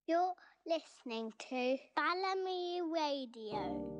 You're listening to Balamii Radio.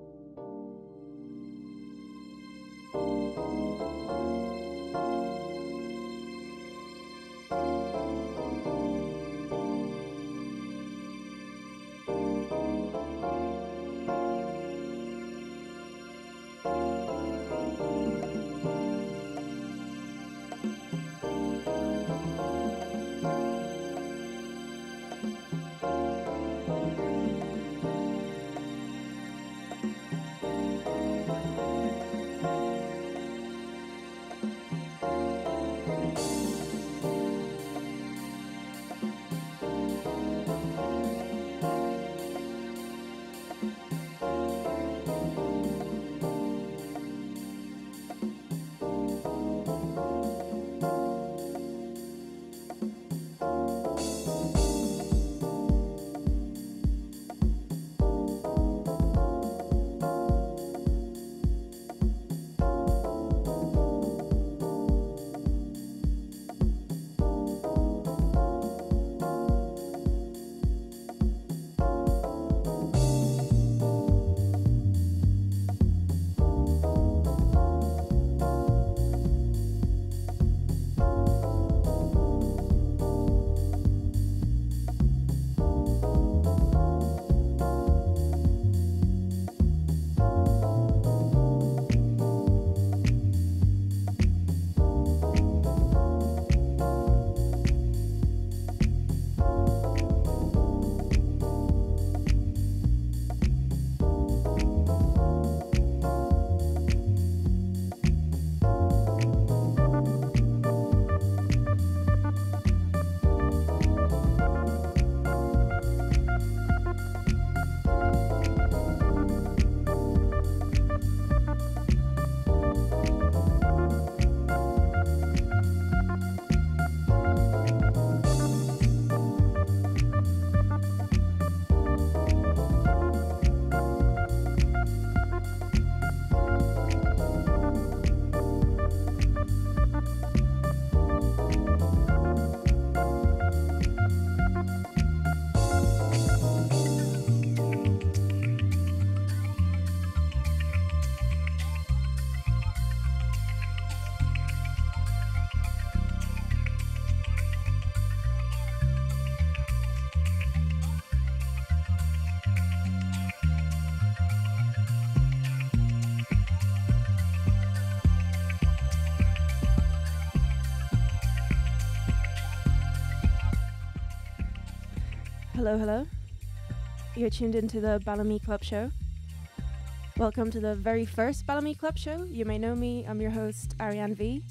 Hello, hello. You're tuned into the Balamii Club Show. Welcome to the very first Balamii Club Show. You may know me, I'm your host, Ariane V.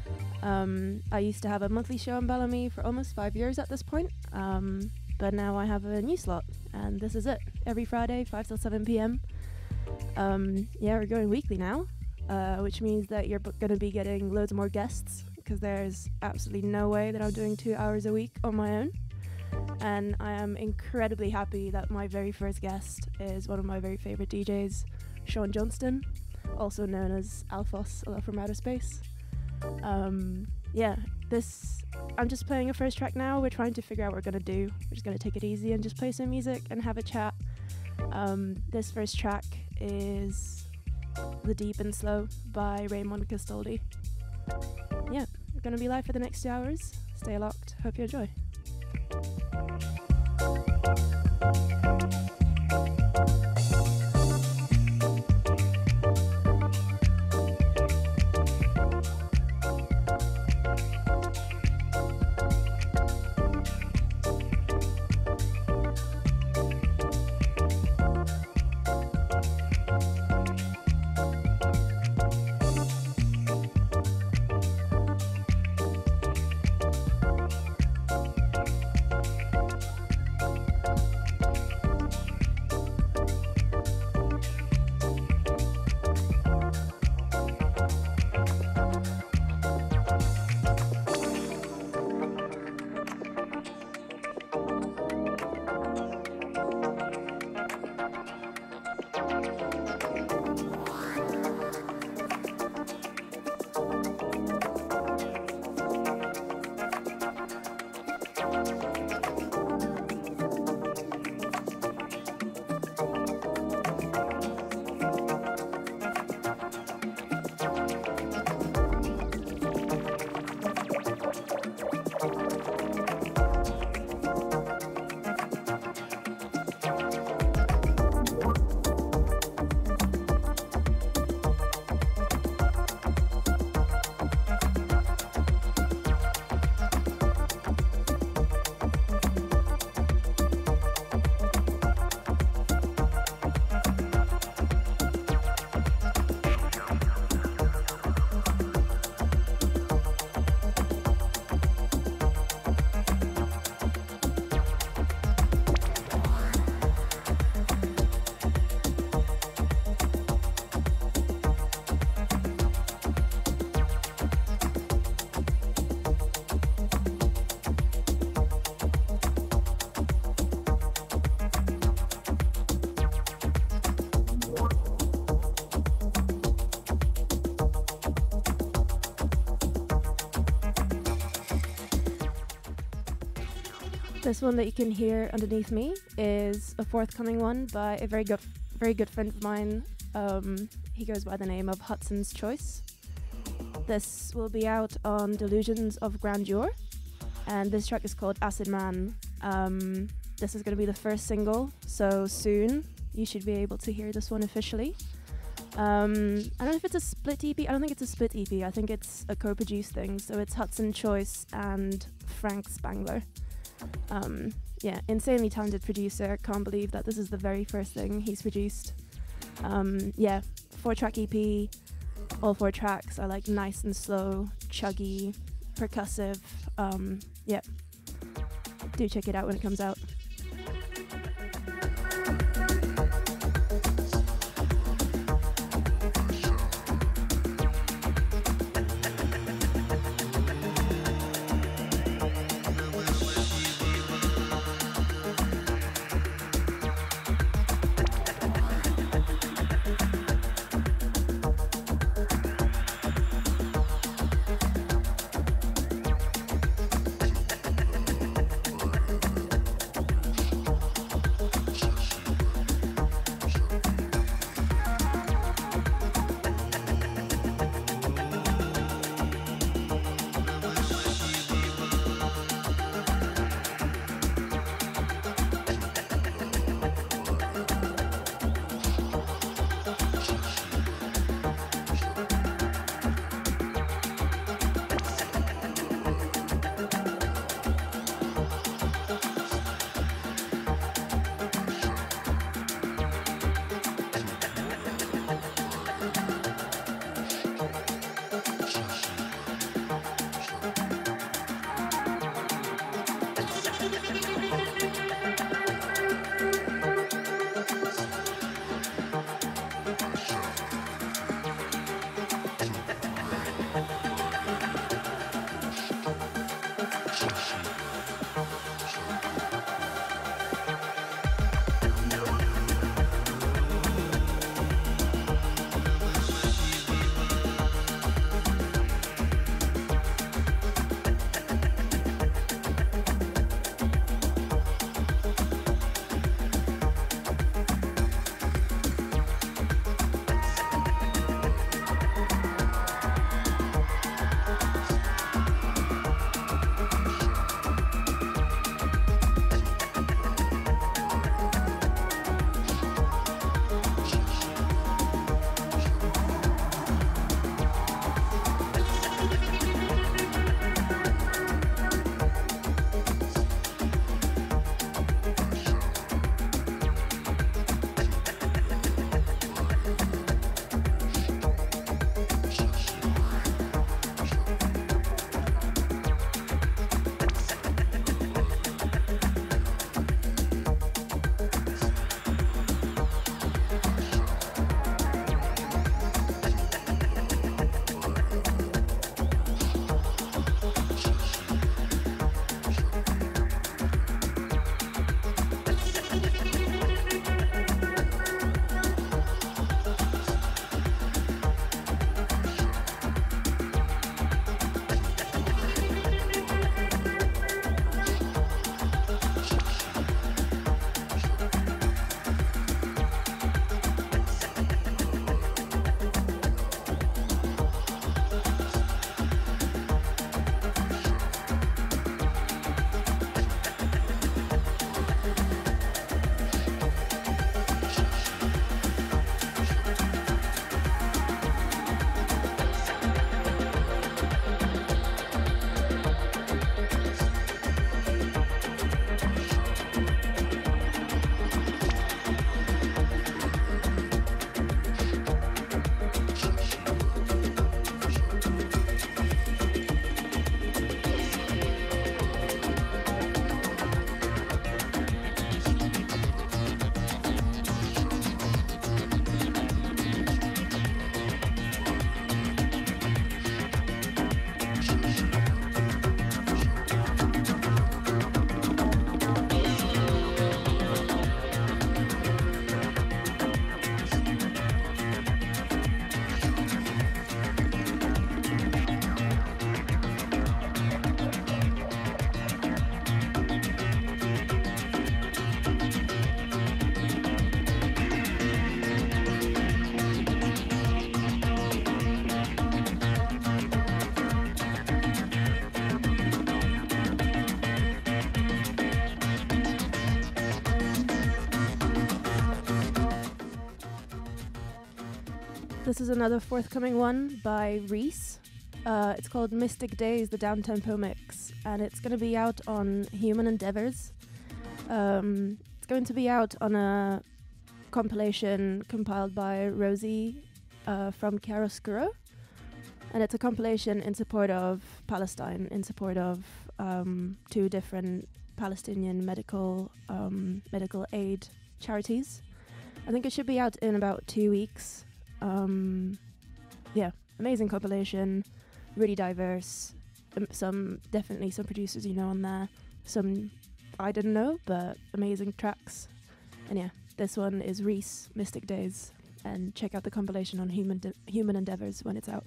I used to have a monthly show on Balamii for almost 5 years at this point, but now I have a new slot, and this is it. Every Friday, 5 till 7 p.m. We're going weekly now, which means that you're going to be getting loads more guests, because there's absolutely no way that I'm doing 2 hours a week on my own. And I am incredibly happy that my very first guest is one of my very favourite DJs, Johnston, also known as Alphos from Outer Space. I'm just playing a first track now. We're trying to figure out what we're going to do. We're just going to take it easy and just play some music and have a chat. This first track is The Deep and Slow by Raymond Castoldi. Yeah, we're going to be live for the next 2 hours. Stay locked. Hope you enjoy. This one that you can hear underneath me is a forthcoming one by a very good friend of mine. He goes by the name of Hudson's Choice. This will be out on Delusions of Grandeur, and this track is called Acid Man. This is going to be the first single, so soon you should be able to hear this one officially. I don't know if it's a split EP. I don't think it's a split EP. I think it's a co-produced thing. So it's Hudson Choice and Frank Spangler. Yeah, insanely talented producer. Can't believe that this is the very first thing he's produced. Yeah, 4-track EP. All 4 tracks are like nice and slow, chuggy, percussive. Yeah, do check it out when it comes out. This is another forthcoming one by Reese. It's called Mystic Days, the Downtempo Mix, and it's going to be out on Human Endeavors. It's going to be out on a compilation compiled by Rosie from Chiaroscuro, and it's a compilation in support of Palestine, in support of 2 different Palestinian medical aid charities. I think it should be out in about 2 weeks. Amazing compilation, really diverse. Definitely some producers you know on there. Some I didn't know, but amazing tracks. And yeah, this one is Reese, Mystic Days, and check out the compilation on Human Endeavors when it's out.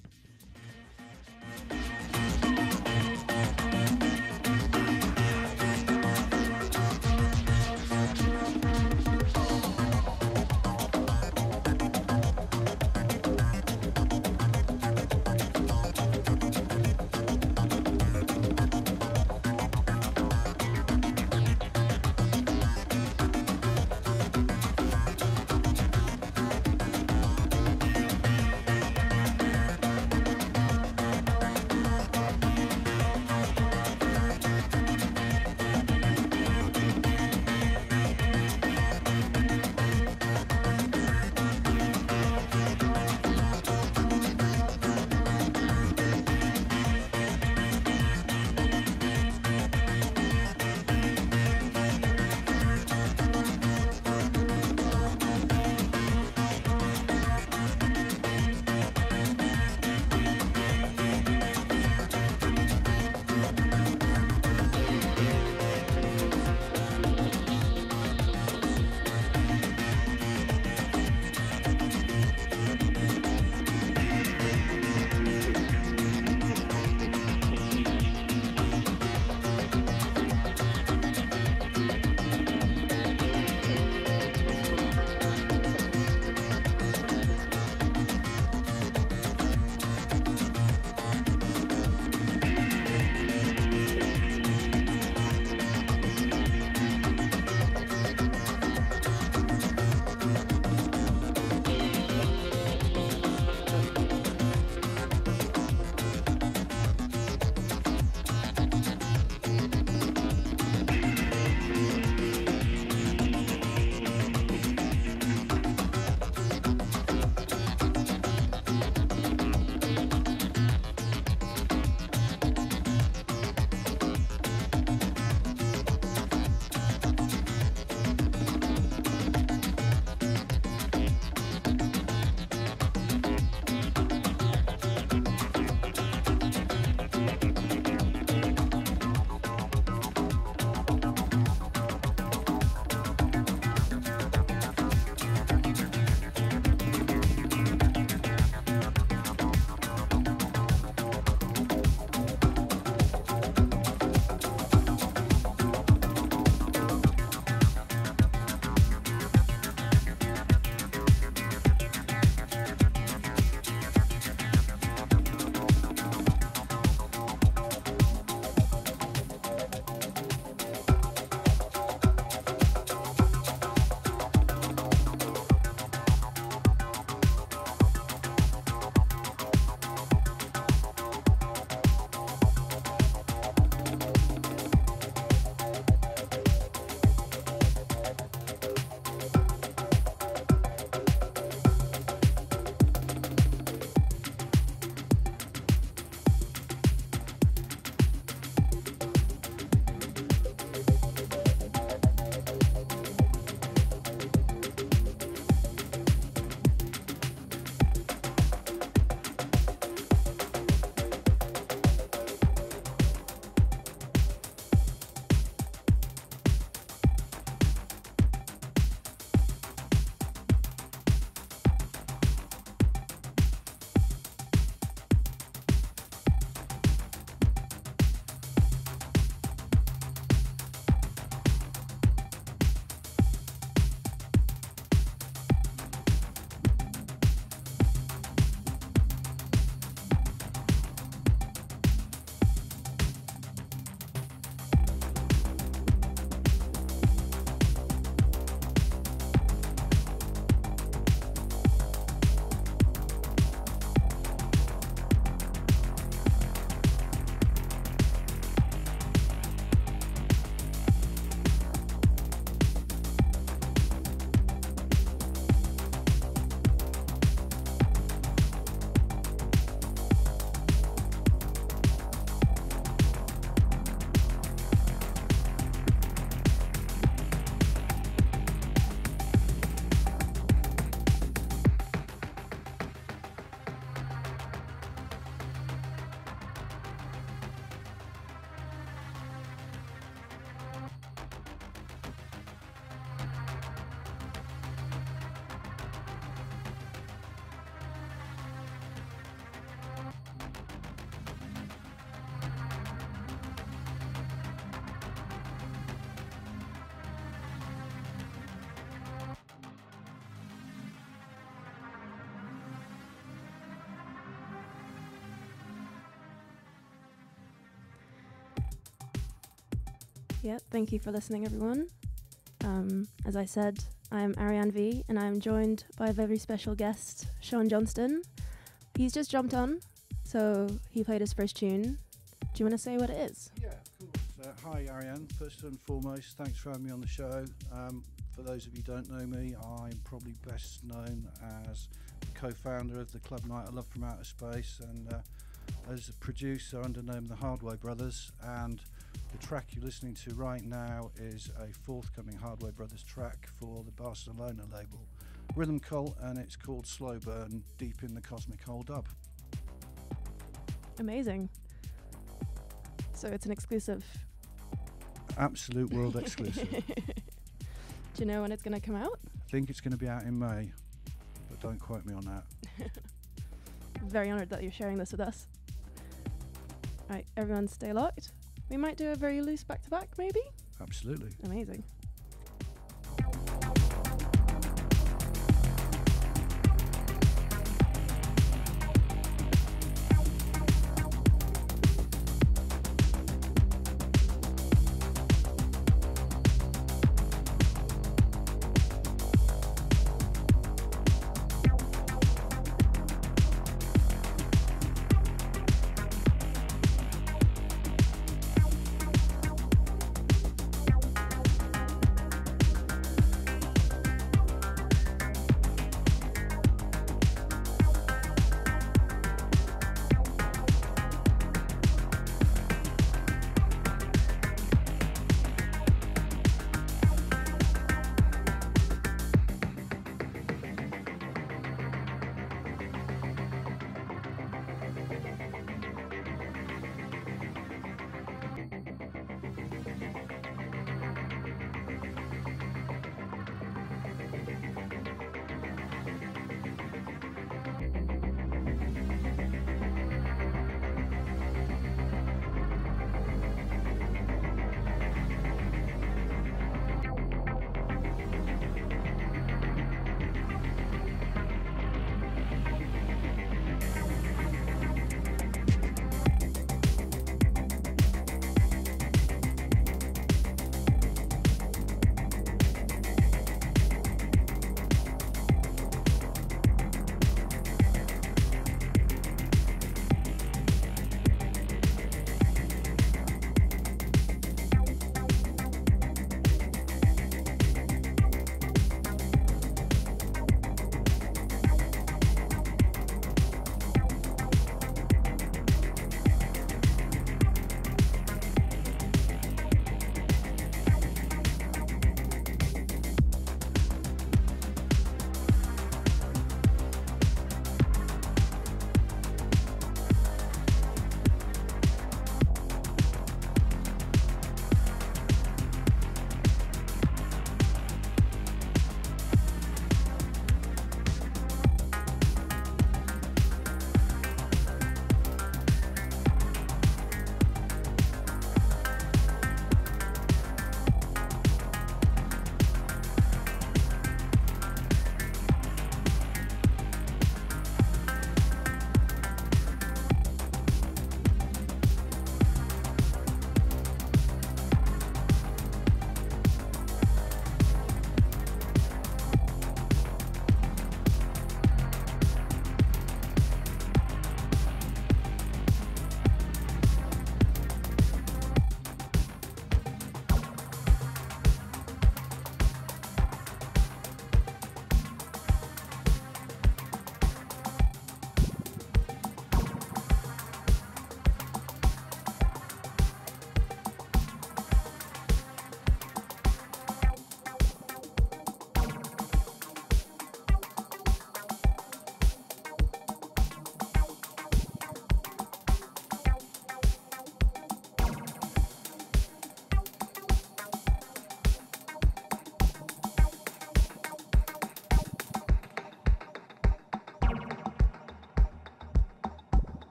Yeah, thank you for listening, everyone. As I said, I'm Ariane V, and I'm joined by a very special guest, Johnston. He's just jumped on, so he played his first tune. Do you want to say what it is? Yeah, of course. Hi, Ariane. First and foremost, thanks for having me on the show. For those of you who don't know me, I'm probably best known as the co-founder of the club Night I Love from Outer Space, and as a producer under the name of the Hardway Brothers. And the track you're listening to right now is a forthcoming Hardway Brothers track for the Barcelona label, Rhythm Cult, and it's called Slow Burn, Deep in the Cosmic Hole Dub. Amazing. So it's an exclusive. Absolute world exclusive. Do you know when it's going to come out? I think it's going to be out in May, but don't quote me on that. Very honoured that you're sharing this with us. Right, everyone stay locked. We might do a very loose back-to-back, maybe? Absolutely. Amazing.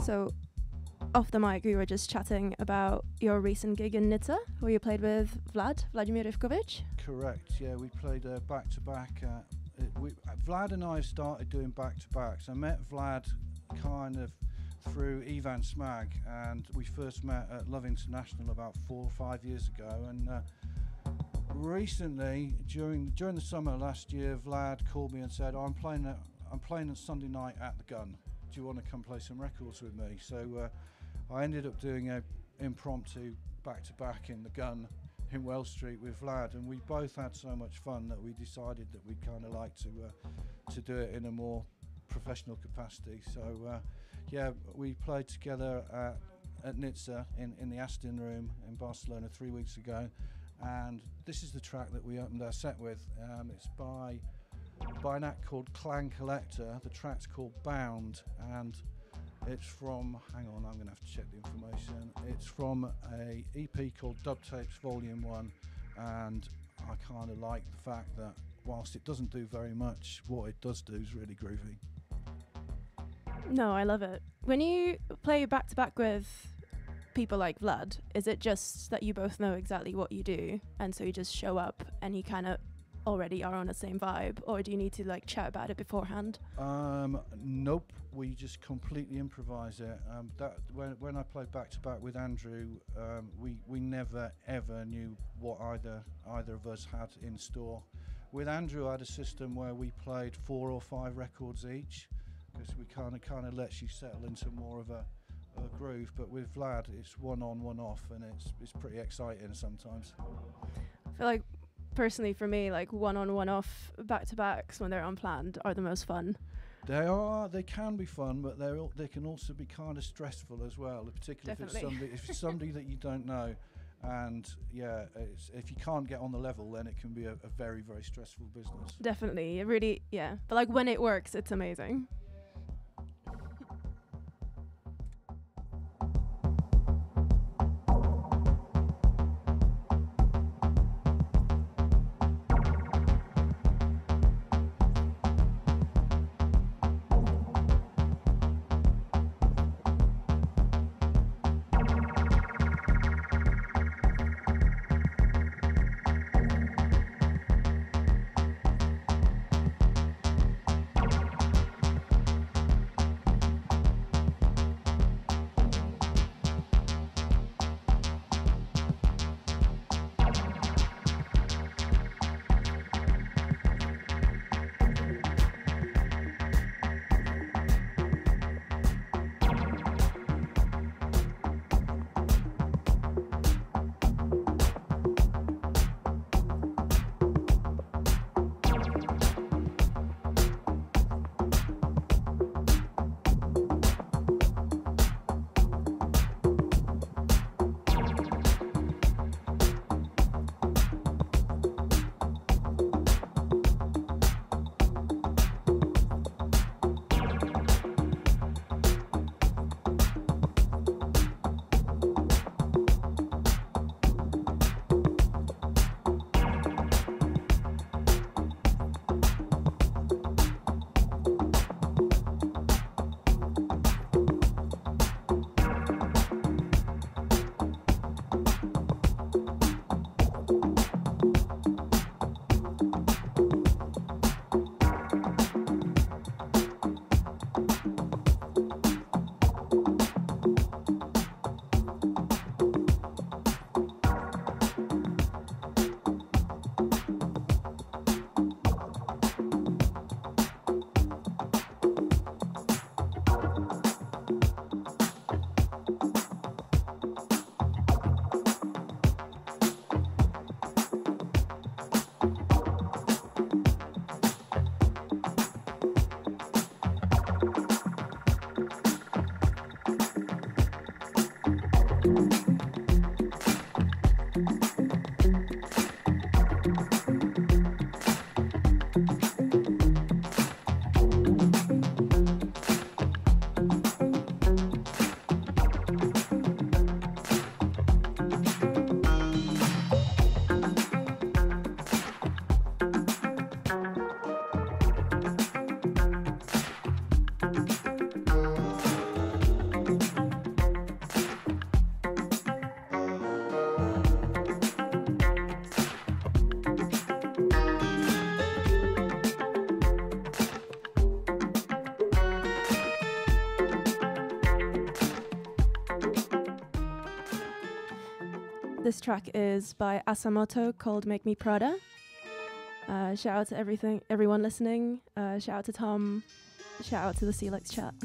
So, off the mic, we were just chatting about your recent gig in Nizza, where you played with Vladimir Ivkovic. Correct, yeah, we played back-to-back. Vlad and I started doing back-to-backs. I met Vlad kind of through Ivan Smag, and we first met at Love International about 4 or 5 years ago, and recently, during the summer last year, Vlad called me and said, I'm playing on Sunday night at the Gun. Do you want to come play some records with me? So I ended up doing a impromptu back-to-back in the Gun in Wells Street with Vlad, and we both had so much fun that we decided that we'd kind of like to do it in a more professional capacity. So yeah, we played together at Nizza in the Aston Room in Barcelona 3 weeks ago, and this is the track that we opened our set with. It's by an act called Clan Collector. The track's called Bound, and it's from, hang on, I'm going to have to check the information. It's from a EP called Dub Tapes Volume 1, and I kind of like the fact that whilst it doesn't do very much, what it does do is really groovy. No, I love it. When you play back-to-back with people like Vlad, is it just that you both know exactly what you do, and so you just show up and you kind of already are on the same vibe, or do you need to like chat about it beforehand? Nope, we just completely improvise it. That when I played back-to-back with Andrew, we never ever knew what either of us had in store. With Andrew, I had a system where we played 4 or 5 records each, because we kind of lets you settle into more of a groove. But with Vlad, it's one on, one off, and it's pretty exciting sometimes. I feel like personally for me, like one on, one off back-to-backs when they're unplanned are the most fun. They can be fun, but they can also be kind of stressful as well, particularly if it's somebody that you don't know. And yeah, if you can't get on the level, then it can be a very, very stressful business. Definitely, it really, yeah. But like when it works, it's amazing. This track is by Asamoto called Make Me Prada. Shout out to everyone listening. Shout out to Tom. Shout out to the Celix chat.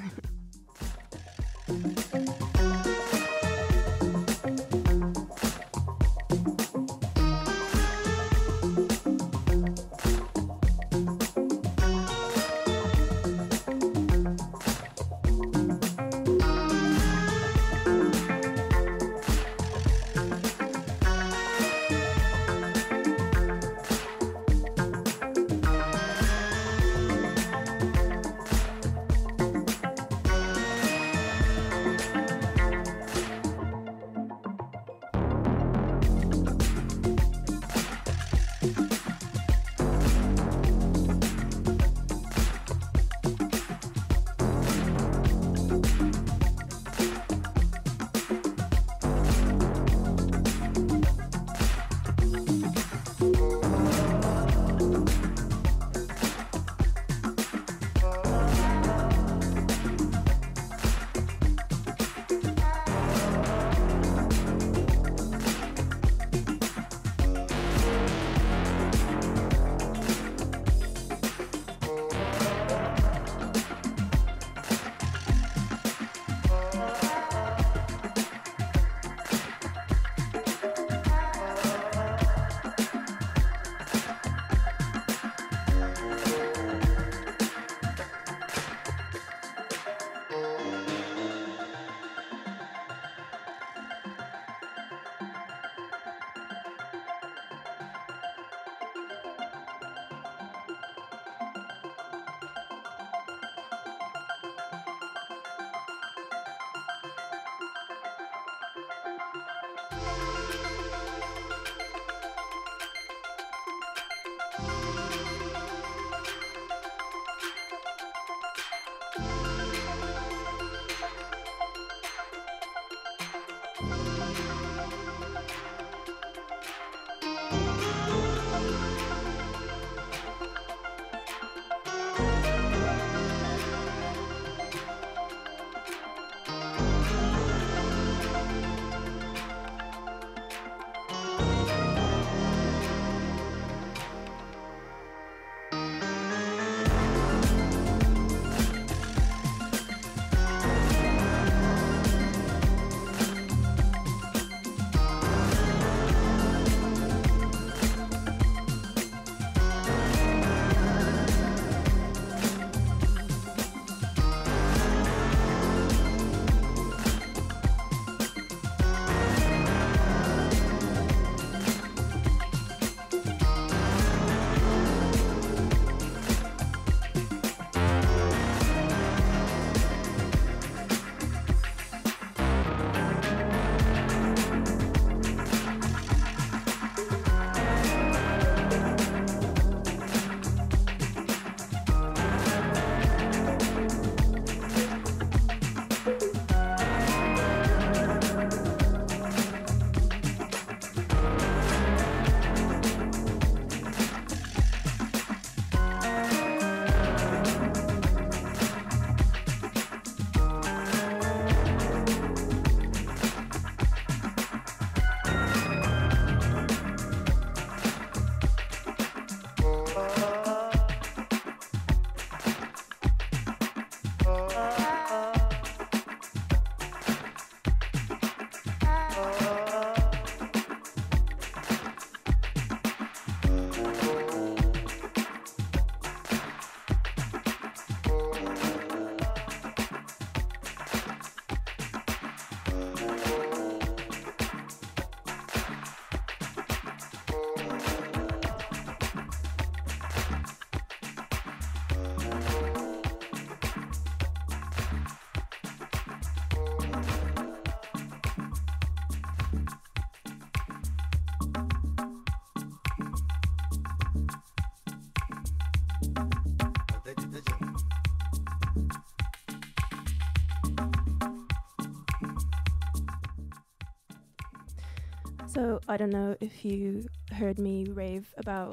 So I don't know if you heard me rave about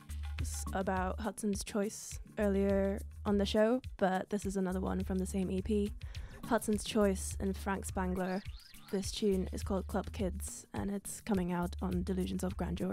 Hudson's Choice earlier on the show, but this is another one from the same EP. Hudson's Choice and Frank Spangler This tune is called Club Kids, and it's coming out on Delusions of Grandeur.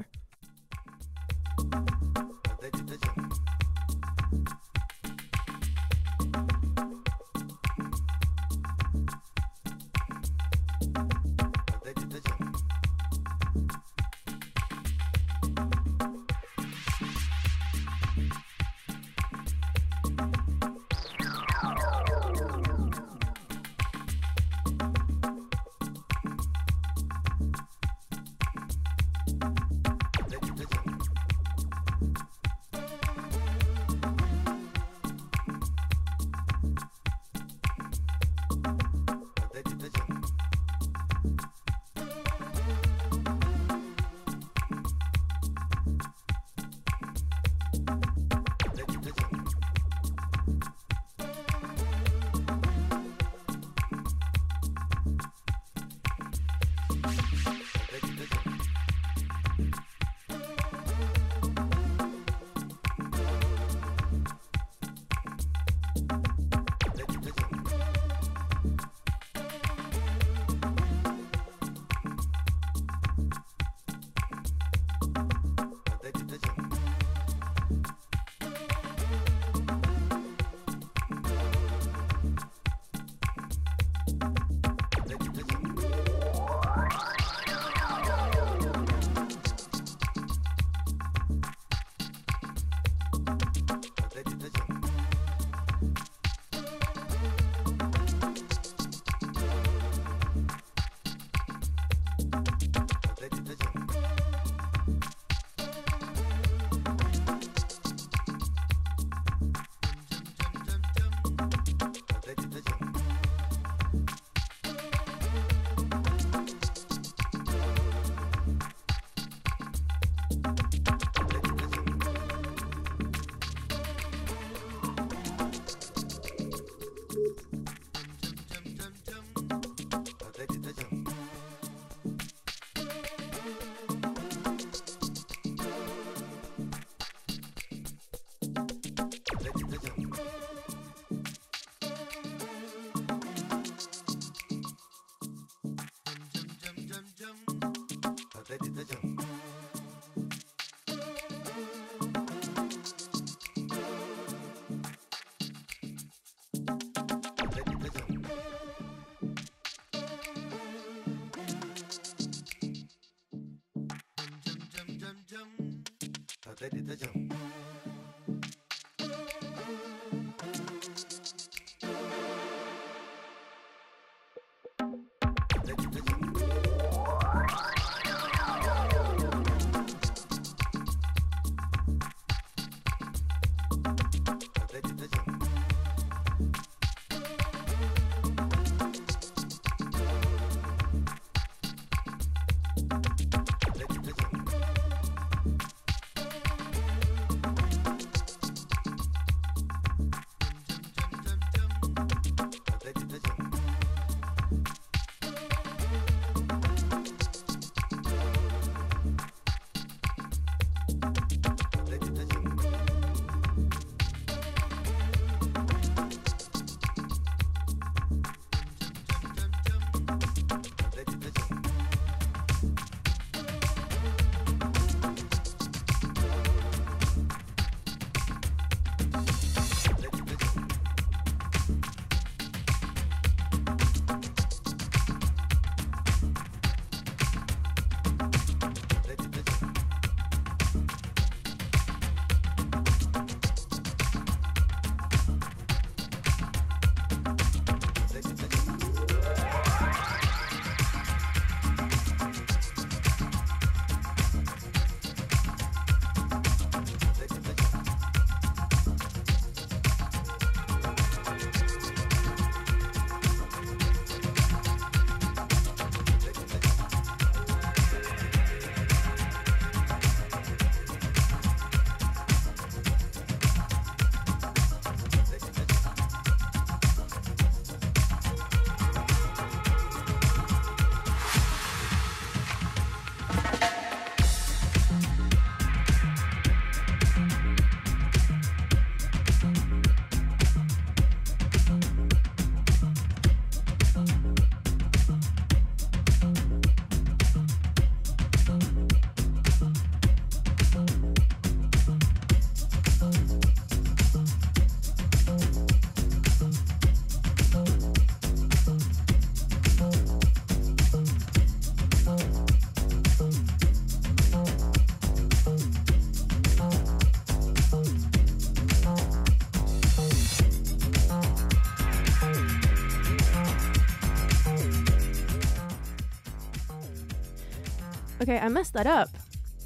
Okay, I messed that up.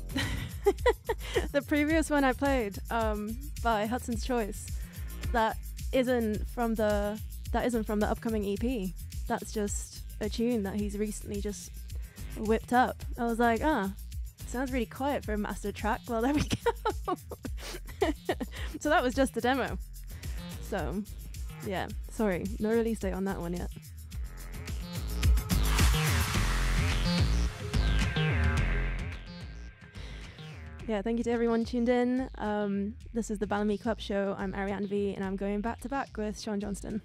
The previous one I played by Hudson's Choice, that isn't from the upcoming EP. That's just a tune that he's recently just whipped up. I was like, sounds really quiet for a master track. Well, there we go. So that was just the demo. So yeah, sorry, no release date on that one yet. Yeah, thank you to everyone tuned in. This is the Balamii Club Show. I'm Ariane V, and I'm going back to back with Sean Johnston.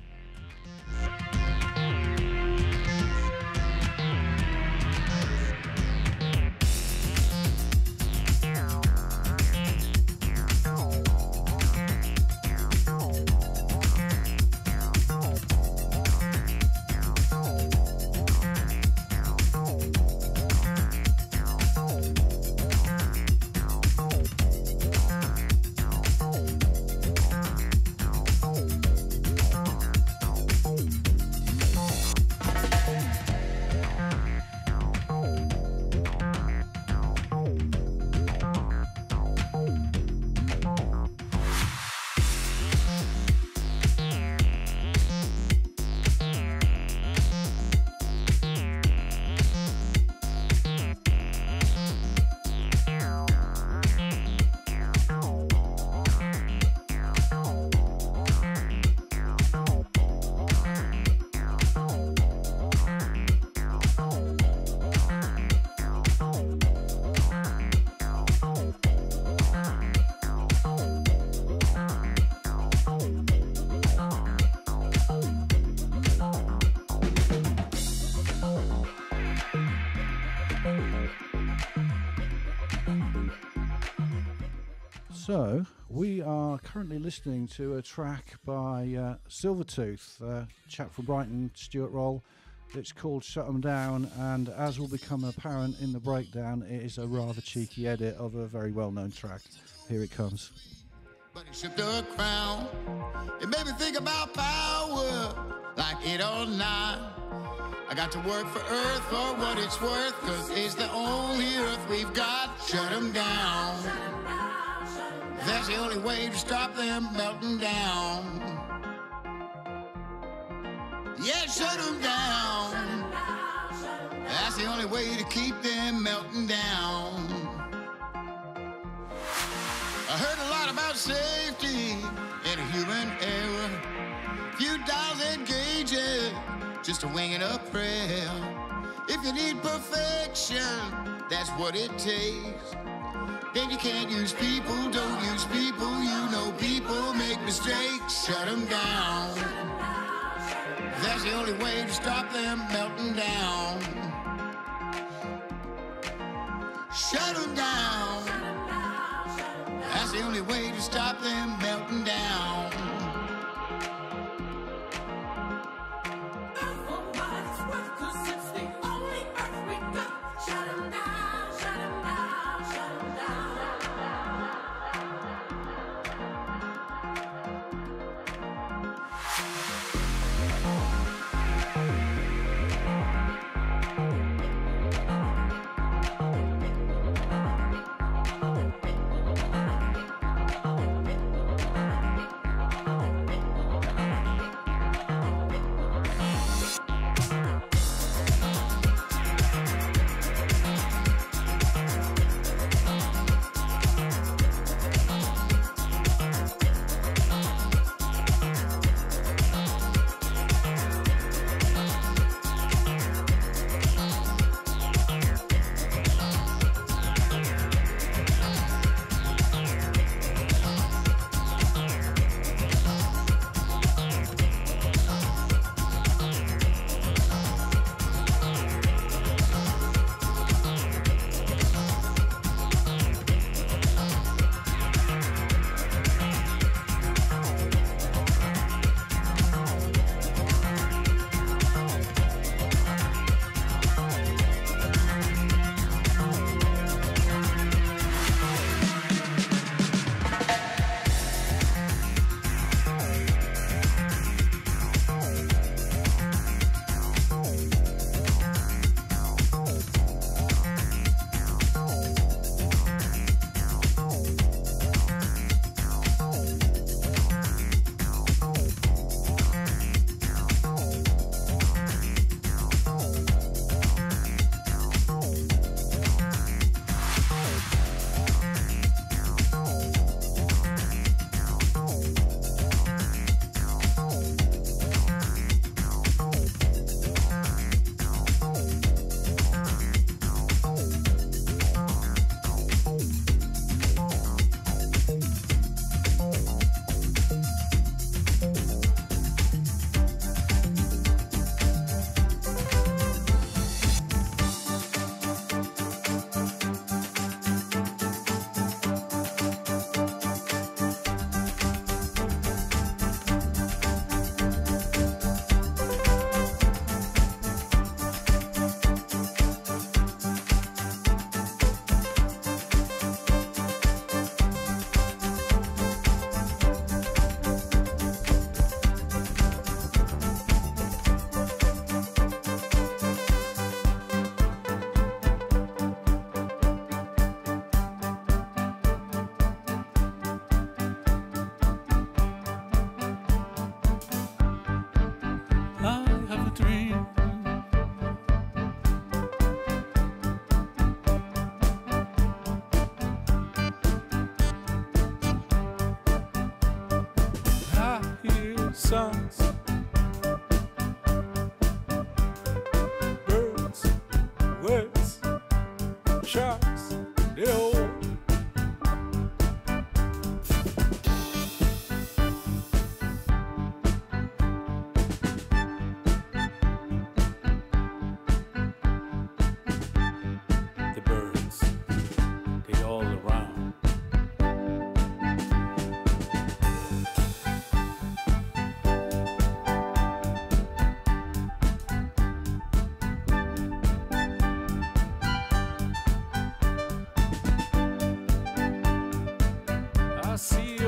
So, we are currently listening to a track by Silvertooth, a chap from Brighton, Stuart Roll. It's called Shut 'Em Down, and as will become apparent in the breakdown, it is a rather cheeky edit of a very well-known track. Here it comes. But he shipped her a crown. It made me think about power, like it or not. I got to work for Earth for what it's worth, 'cause it's the only Earth we've got. Shut 'em down. That's the only way to stop them melting down. Yeah, shut them down. That's the only way to keep them melting down. I heard a lot about safety and human error. Few dials and gauges, just a wing and a prayer. If you need perfection, that's what it takes. Then you can't use people, don't use people. You know people make mistakes. Shut them down. That's the only way to stop them melting down. Shut them down. That's the only way to stop them melting down.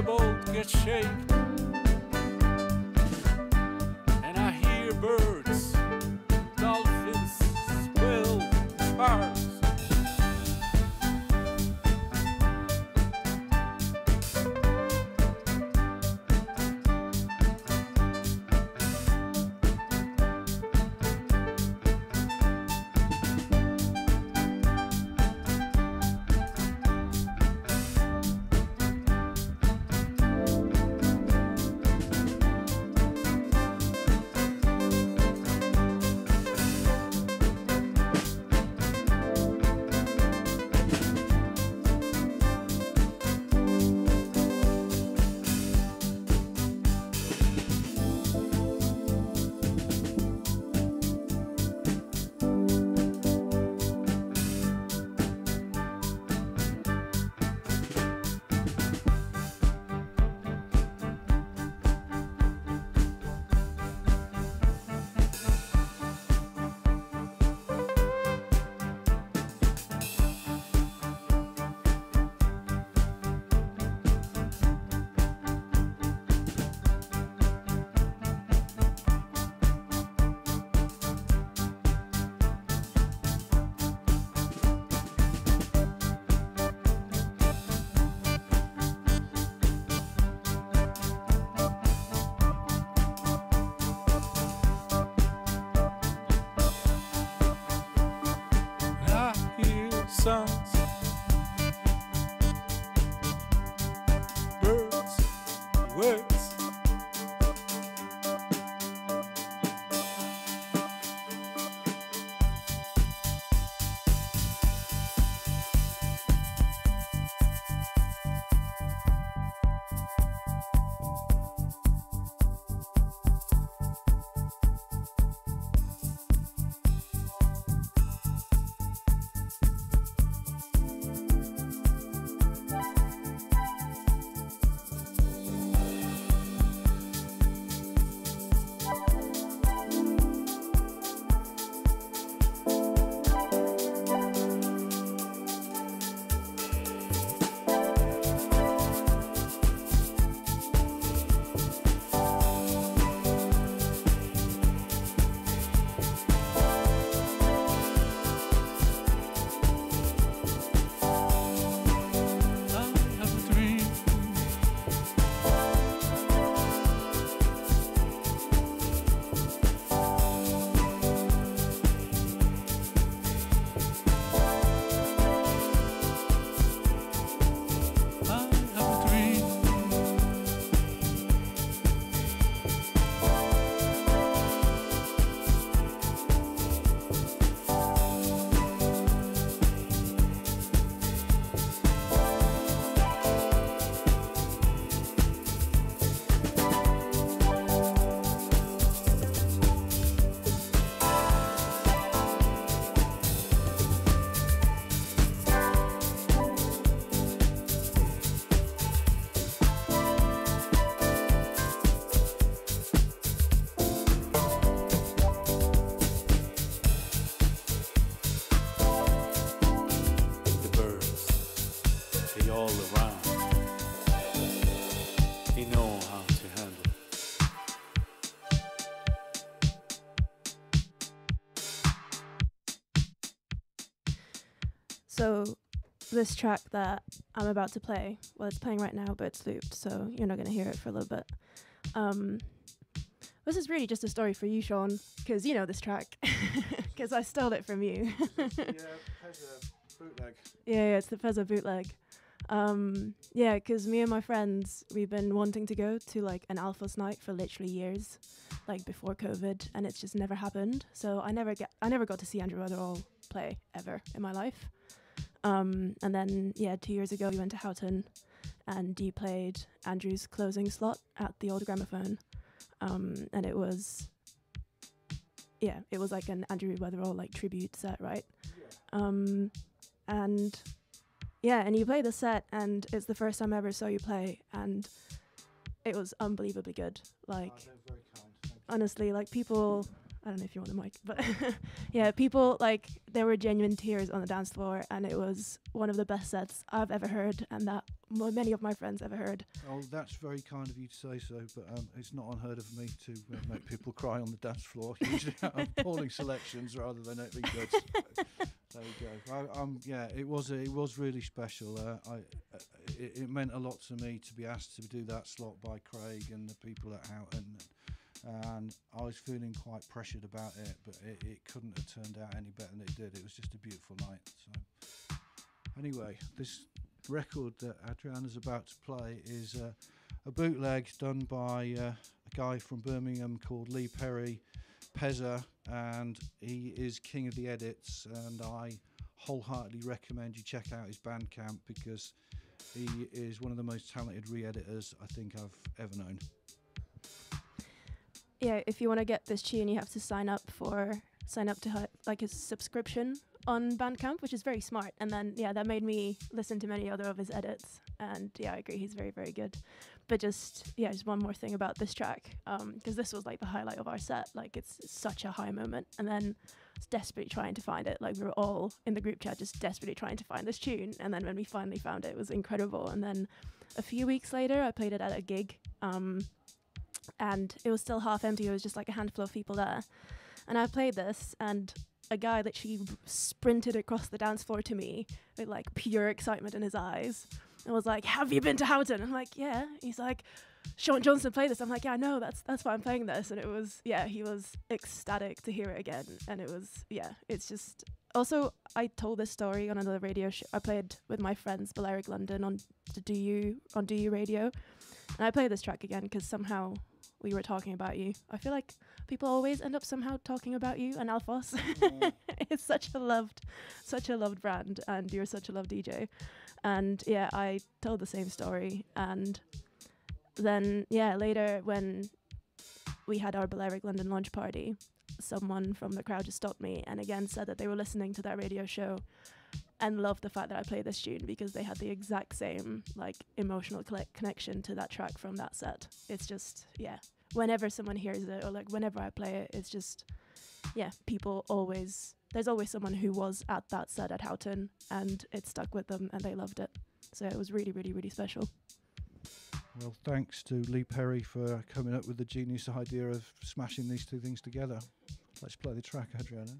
the boat get shaken, and I hear birds, dolphins, swell, sparks. Sounds, birds, words. All around, he know how to handle. So this track that I'm about to play, well, it's playing right now, but it's looped, so you're not going to hear it for a little bit. This is really just a story for you, Sean, because you know this track, because I stole it from you. Yeah, Pezza bootleg. Yeah, it's the Fezza bootleg. Yeah, because me and my friends, we've been wanting to go to like an Alphas night for literally years, like before COVID, and it's just never happened. So I never got to see Andrew Weatherall play ever in my life. And then 2 years ago we went to Houghton, and you played Andrew's closing slot at the Old Gramophone, and it was like an Andrew Weatherall like tribute set, right? Yeah. And you played the set, and it's the first time I ever saw you play, and it was unbelievably good. Like, they're very kind. Thank you. honestly, like people I don't know if you want the mic, but yeah, people, like, there were genuine tears on the dance floor, and it was one of the best sets I've ever heard, and that many of my friends ever heard. Oh, that's very kind of you to say so, but it's not unheard of me to make people cry on the dance floor. Usually I'm appalling selections rather than it being good. So, there you go. Yeah, it was really special. It meant a lot to me to be asked to do that slot by Craig and the people at Houghton. And I was feeling quite pressured about it, but it couldn't have turned out any better than it did. It was just a beautiful night. So anyway, this record that Adrian is about to play is a bootleg done by a guy from Birmingham called Lee Perry, Pezza, and he is king of the edits, and I wholeheartedly recommend you check out his Bandcamp because he is one of the most talented re-editors I think I've ever known. Yeah, if you want to get this tune, you have to sign up to like his subscription on Bandcamp, which is very smart. And then, yeah, that made me listen to many other of his edits. And yeah, I agree, he's very, very good. But just one more thing about this track, because this was like the highlight of our set. Like, it's such a high moment. And then I was desperately trying to find it. Like, we were all in the group chat just desperately trying to find this tune. And then when we finally found it, it was incredible. And then a few weeks later, I played it at a gig. And it was still half empty. It was just like a handful of people there. And I played this, and a guy literally sprinted across the dance floor to me with like pure excitement in his eyes and was like, "Have you been to Houghton?" I'm like, "Yeah." He's like, "Sean Johnston played this." I'm like, "Yeah, I know, that's why I'm playing this." And it was, yeah, he was ecstatic to hear it again. And it was, yeah, it's just... Also, I told this story on another radio show. I played with my friends Balamii London on Do You Radio. And I played this track again because somehow we were talking about you. I feel like people always end up somehow talking about you and Alphos. It's such a loved brand, and you're such a loved DJ. And yeah, I told the same story. And then, yeah, later when we had our Balamii London launch party, someone from the crowd just stopped me and again said that they were listening to that radio show and loved the fact that I played this tune because they had the exact same like emotional connection to that track from that set. It's just, yeah, whenever someone hears it or like whenever I play it, it's just, yeah, there's always someone who was at that set at Houghton and it stuck with them and they loved it. So it was really, really, really special. Well, thanks to Lee Perry for coming up with the genius idea of smashing these two things together. Let's play the track, Adriana.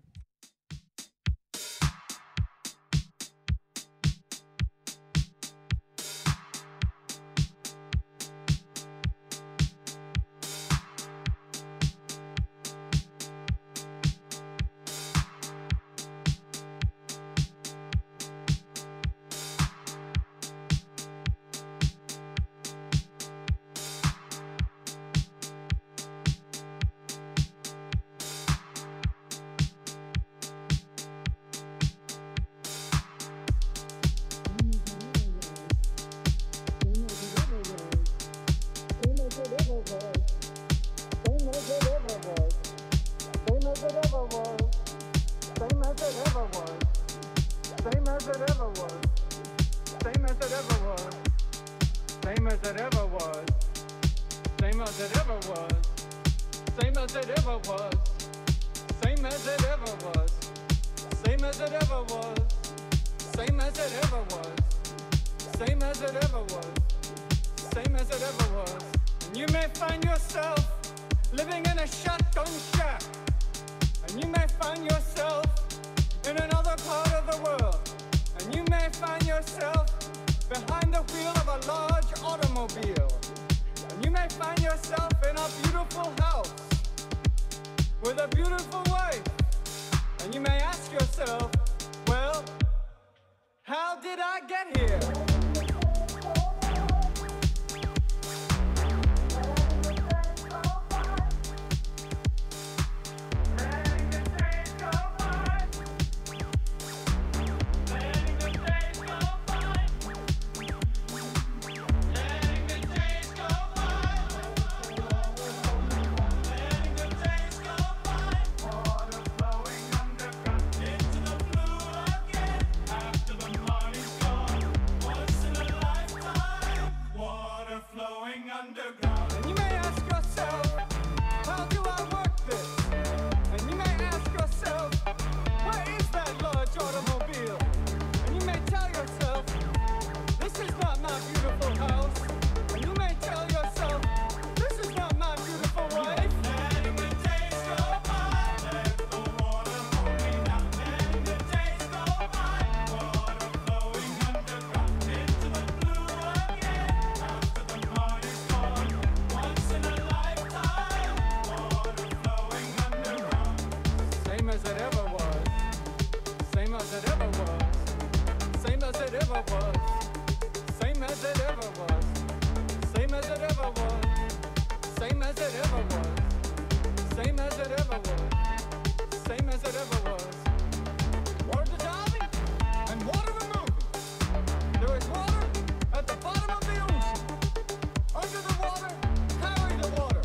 ever was. Same as it ever was. Same as it ever was. Same as it ever was. Same as it ever was. Same as it ever was. Water dissolving and water removing. There is water at the bottom of the ocean. Under the water, carry the water.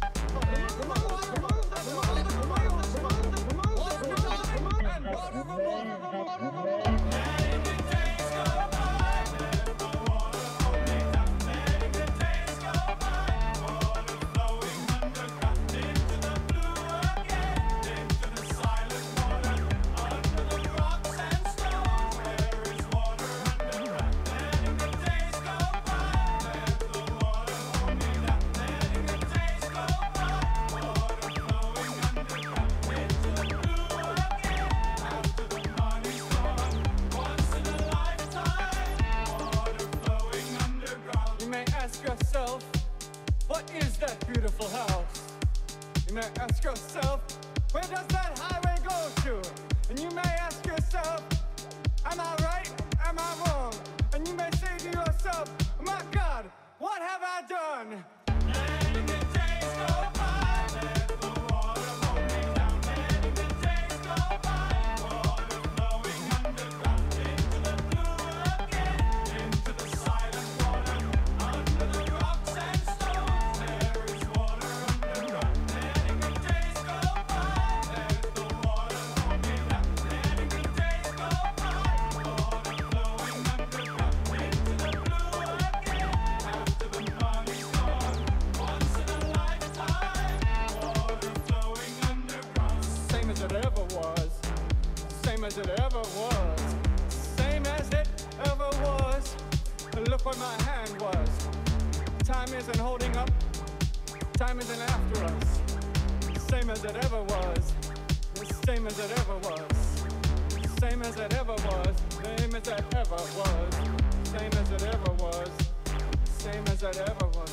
What is that beautiful house? You may ask yourself, where does that highway go to? And you may ask yourself, am I right? Am I wrong? And you may say to yourself, oh my God, what have I done? Letting the days go by, let the water hold me down. Letting the days go by, water flowing underground into the blue again, into the silent water, under the rocks and stones. There is water underground. Letting the days go by, let the water hold me down. Letting the days go by, water flowing underground into the blue again, after the money's gone. Once in a lifetime, water flowing underground. Same as it ever was. Same as it ever was. Same as it ever was. Look where my hand was. Time isn't holding up. Time isn't after us. Same as it ever was. Same as it ever was. Same as it ever was. Same as it ever was. Same as it ever was. Same as it ever was.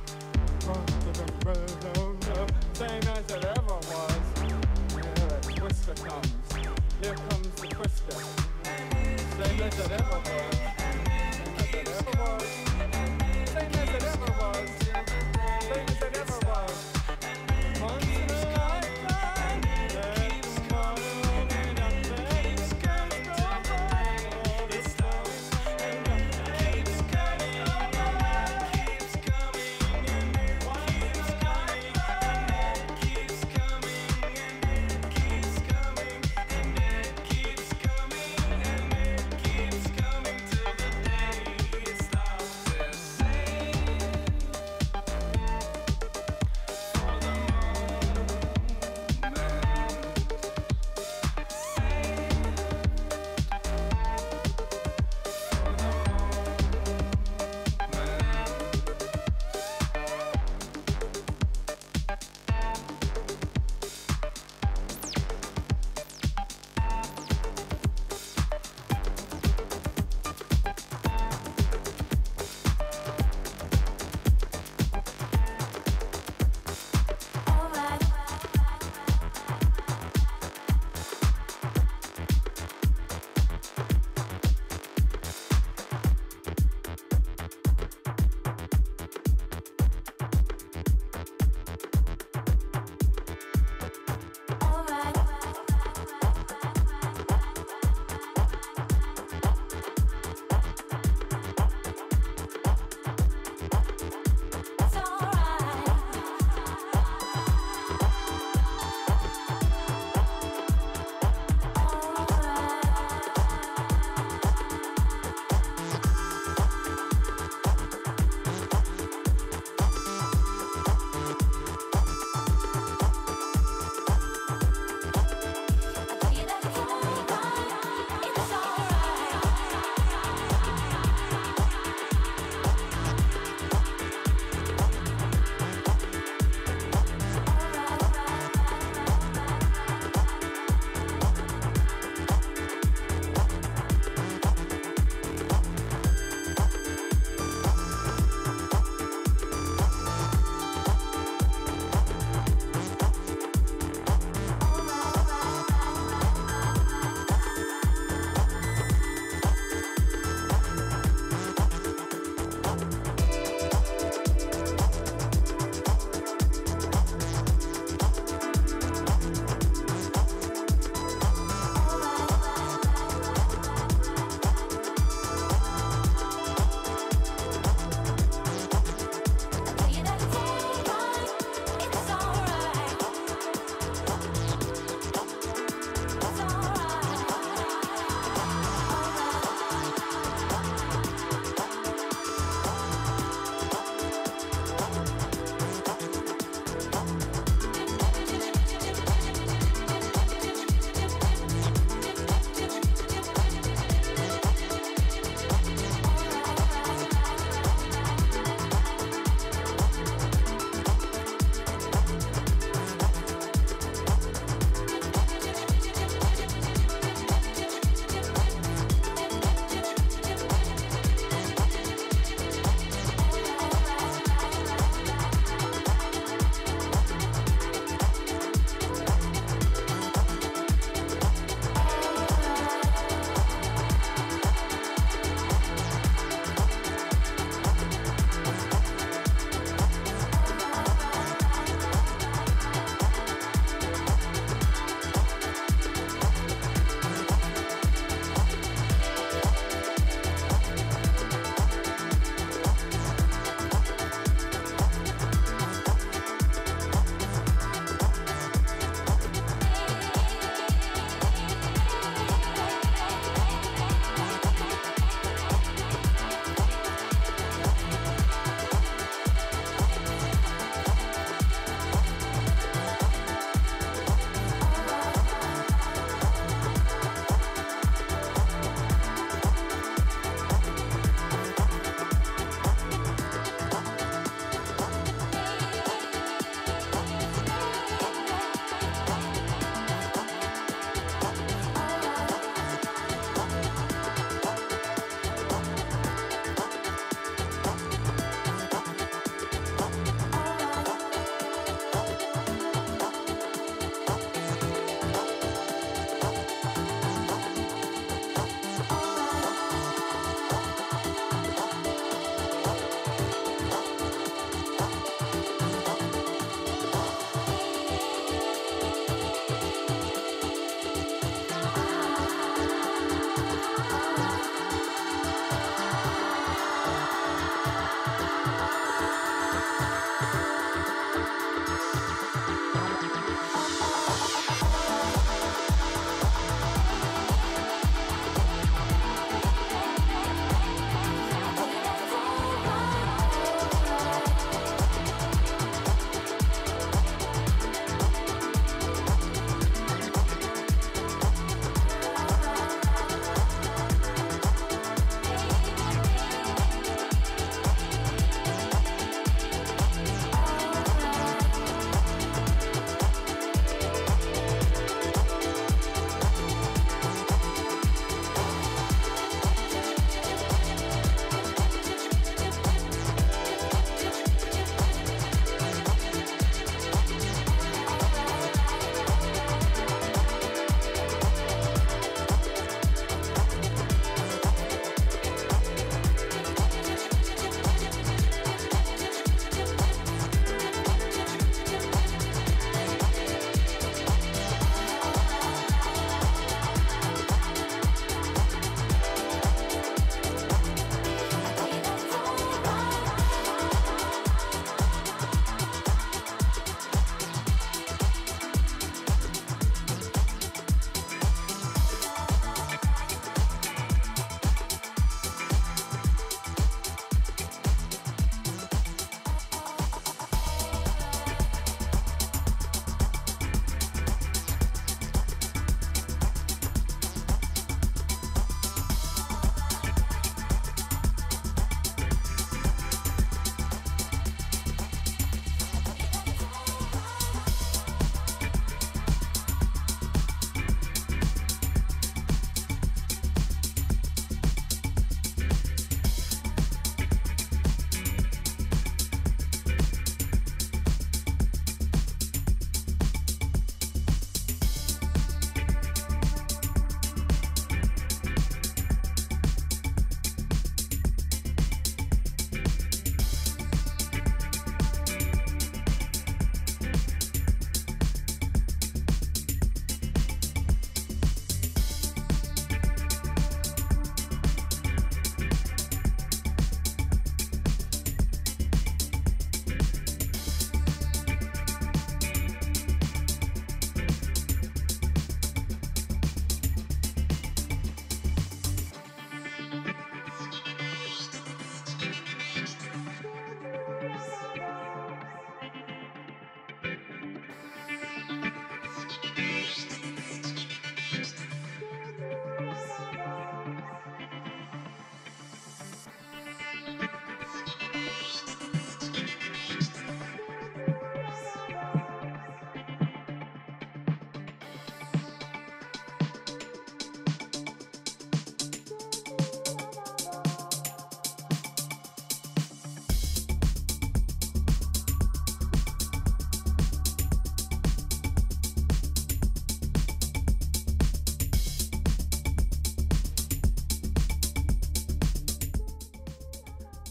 Same as it ever was. Here a twister comes. Here comes the twister. Same as it ever was. Same as it ever was. Same as it ever was. Same as it ever was. Once in a lifetime, there's water rolling up, there's skies go by, water flowing and keeps coming on, keeps coming and it keeps coming and it keeps coming and it keeps coming and it keeps coming and it keeps coming to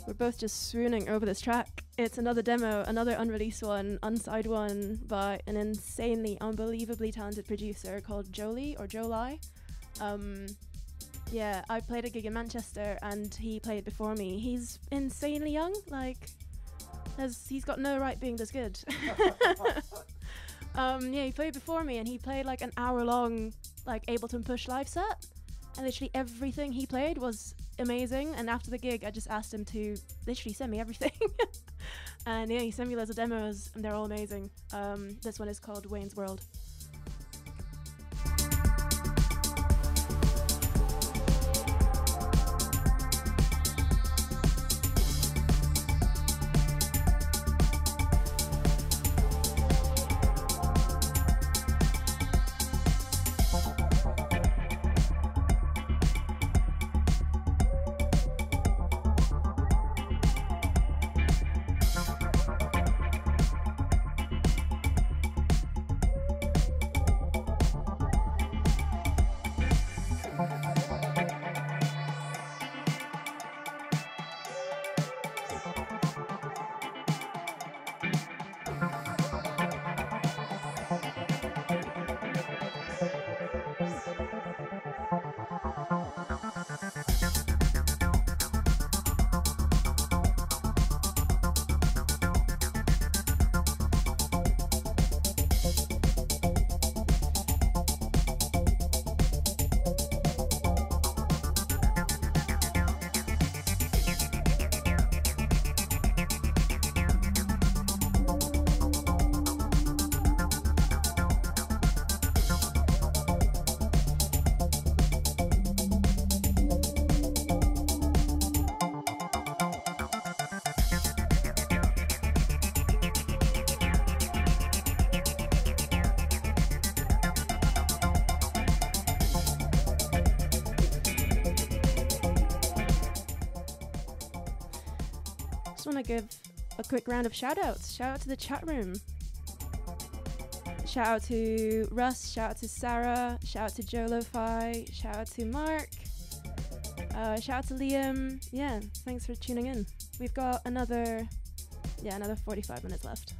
We're both just swooning over this track. It's another demo, another unreleased one, unsigned one by an insanely, unbelievably talented producer called Jolie or Jolie. Yeah, I played a gig in Manchester and he played before me. He's insanely young, like, he's got no right being this good. Yeah, he played before me and he played like an hour-long, like, Ableton Push live set. And literally everything he played was amazing. And after the gig, I just asked him to literally send me everything. And yeah, he sent me loads of demos and they're all amazing. This one is called Wayne's World. Just want to give a quick round of shout outs. Shout out to the chat room. Shout out to Russ, shout out to Sarah, shout out to Joe Lo-Fi, shout out to Mark, shout out to Liam. Yeah, thanks for tuning in. We've got another 45 minutes left.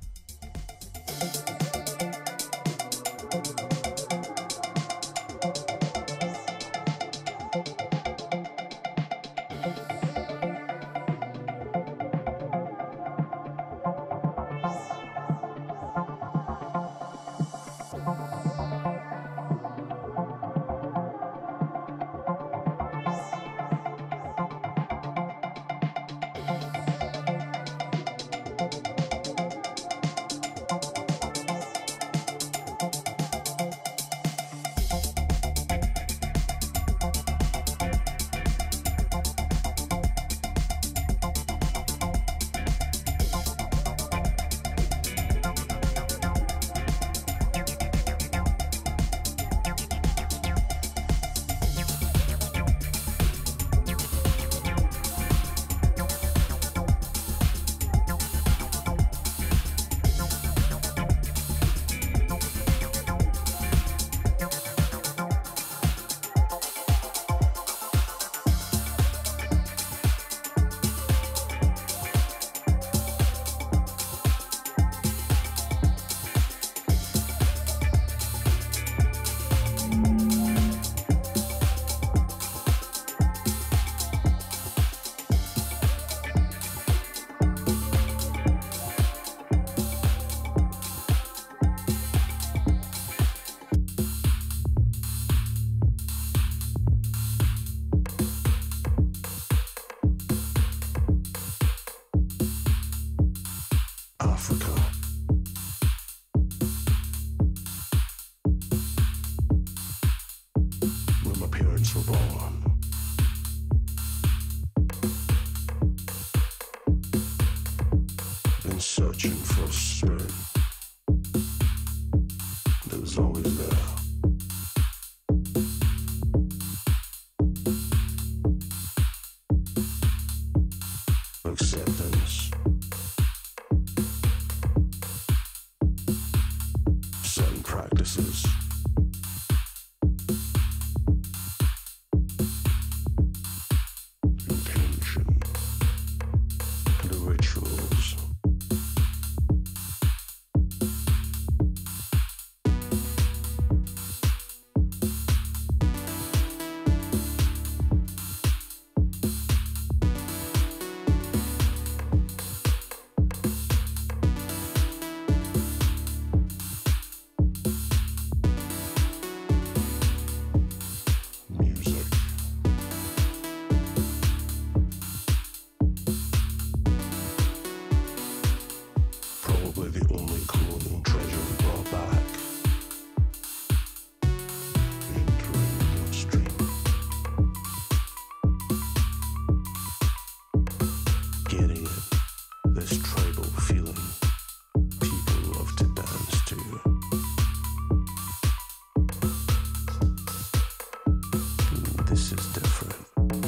getting it. This tribal feeling people love to dance to. This is different.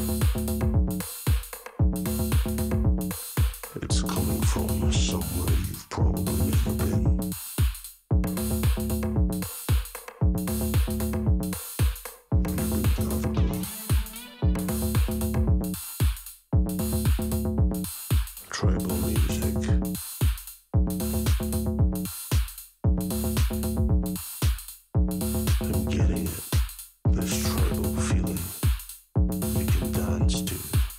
It's coming from somewhere you've probably never been. Tribal music. I'm getting it. This tribal feeling you can dance to.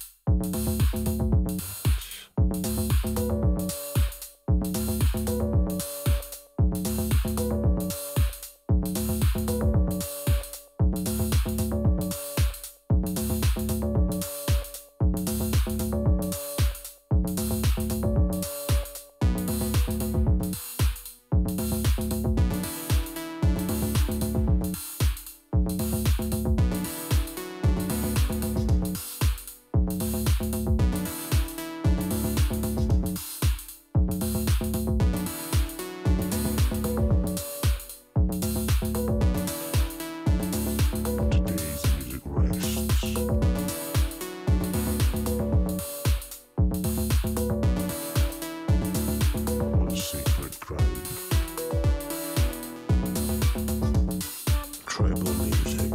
Tribal music.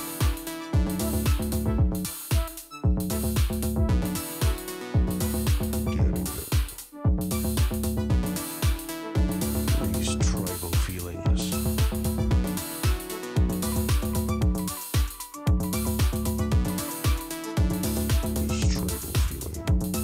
Getting it. These tribal feelings. This tribal feeling.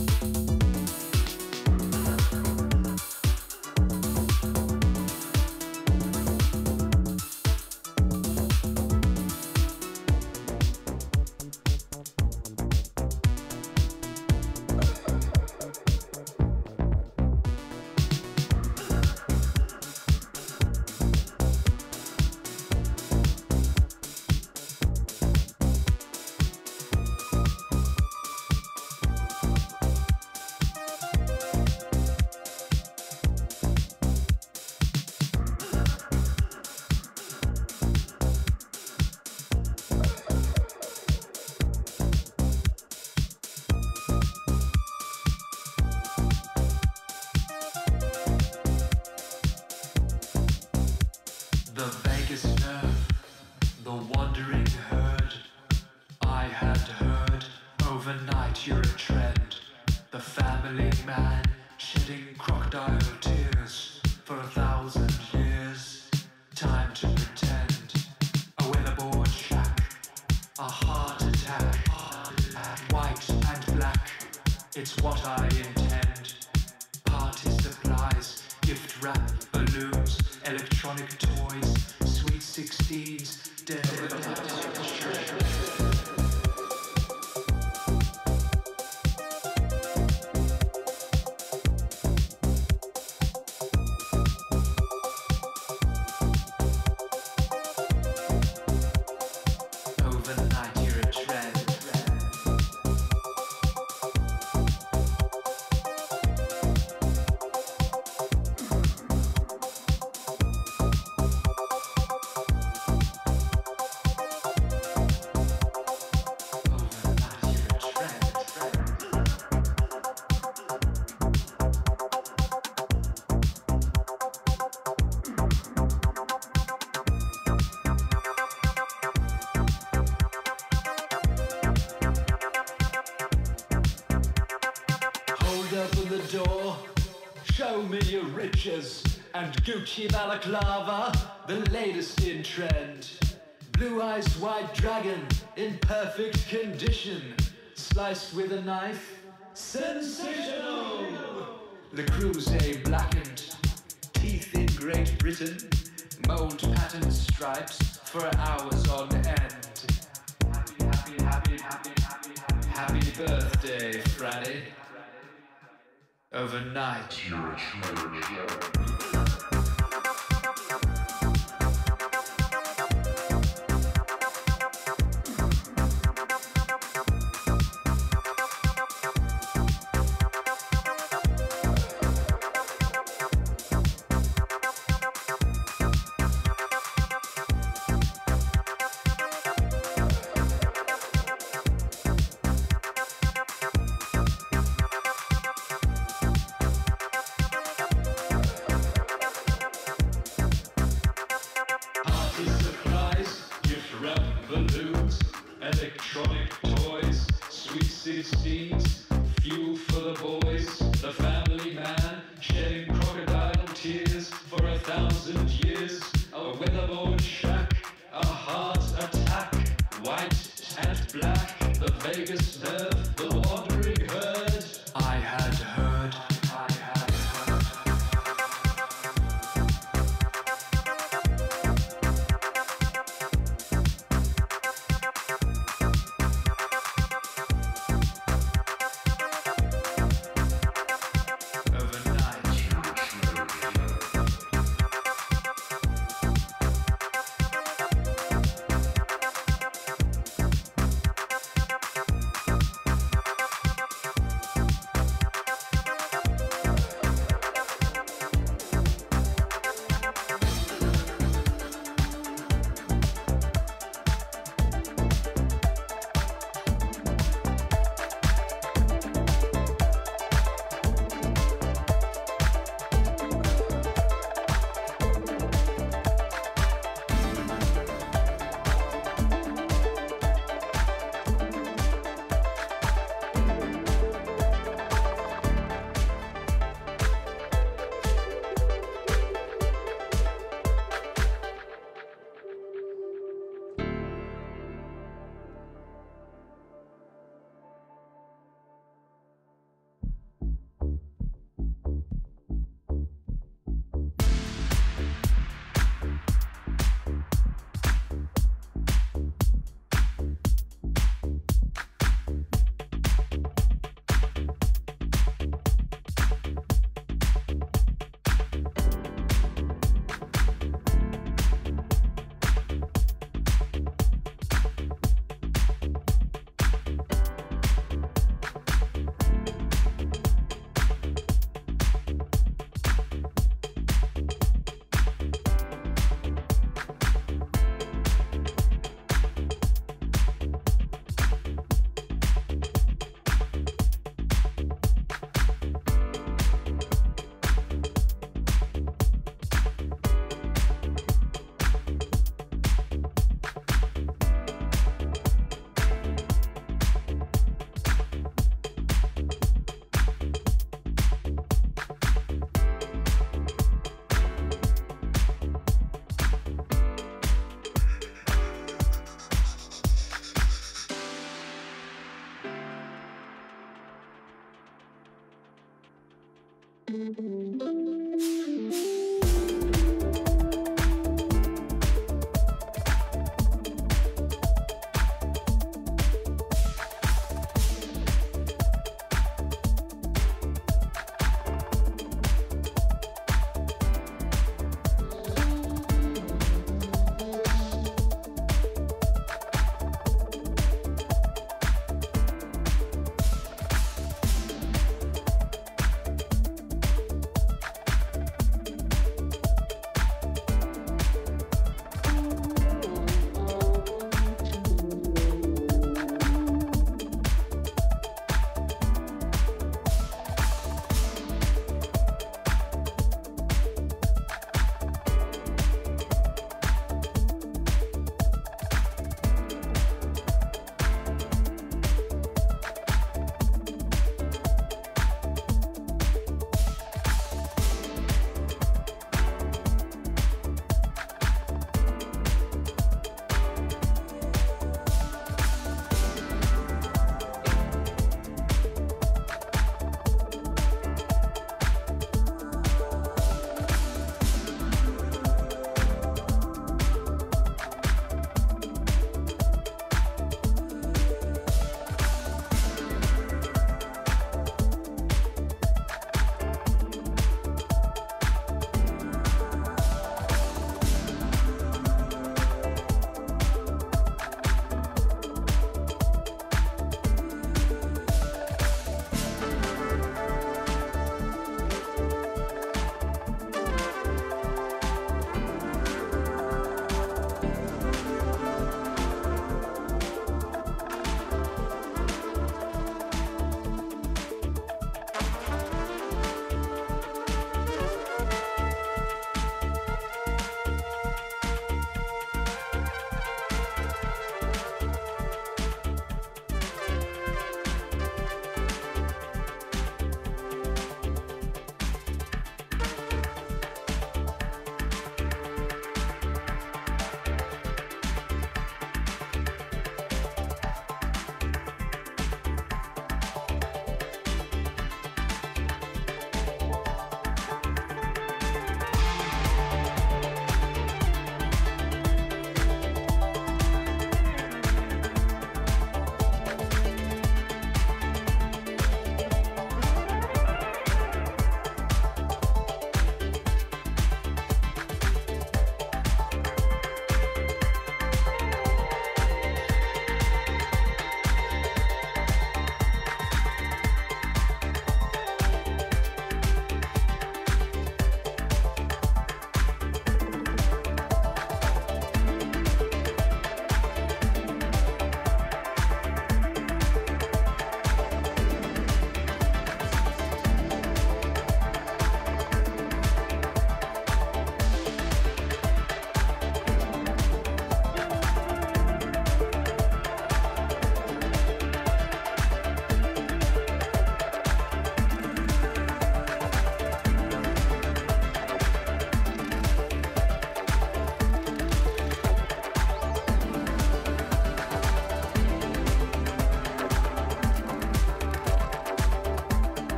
The vagus nerve, the wandering herd. I had heard overnight you're a trend. The family man shedding crocodile tears for 1,000 years. Time to pretend. A weatherboard shack, a heart attack. White and black, it's what I intend. Party supplies, gift wrap, balloons, electronic toys, sweet 16s, dead. Overnight you're a trend. Open the door, show me your riches, and Gucci balaclava, the latest in trend. Blue eyes white dragon in perfect condition, sliced with a knife, sensational. Le Creuset blackened, teeth in Great Britain, mold pattern stripes for hours on end. Happy birthday, Franny. Overnight, you're a the boys, the family man, shedding crocodile tears for 1,000 years. A weatherboard shack, a heart attack, white and black, the vagus nerve, the wandering herd. I had heard.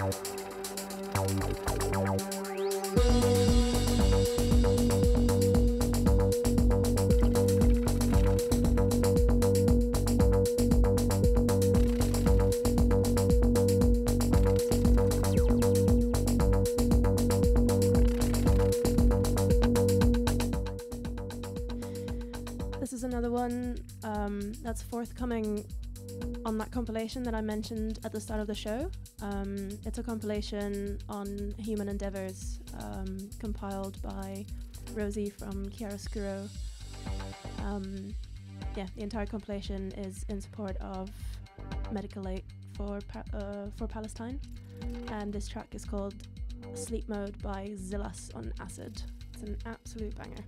This is another one that's forthcoming on that compilation that I mentioned at the start of the show. It's a compilation on human endeavours compiled by Rosie from Chiaroscuro. Yeah, the entire compilation is in support of medical aid for Palestine, and this track is called Sleep Mode by Zillas on Acid. It's an absolute banger.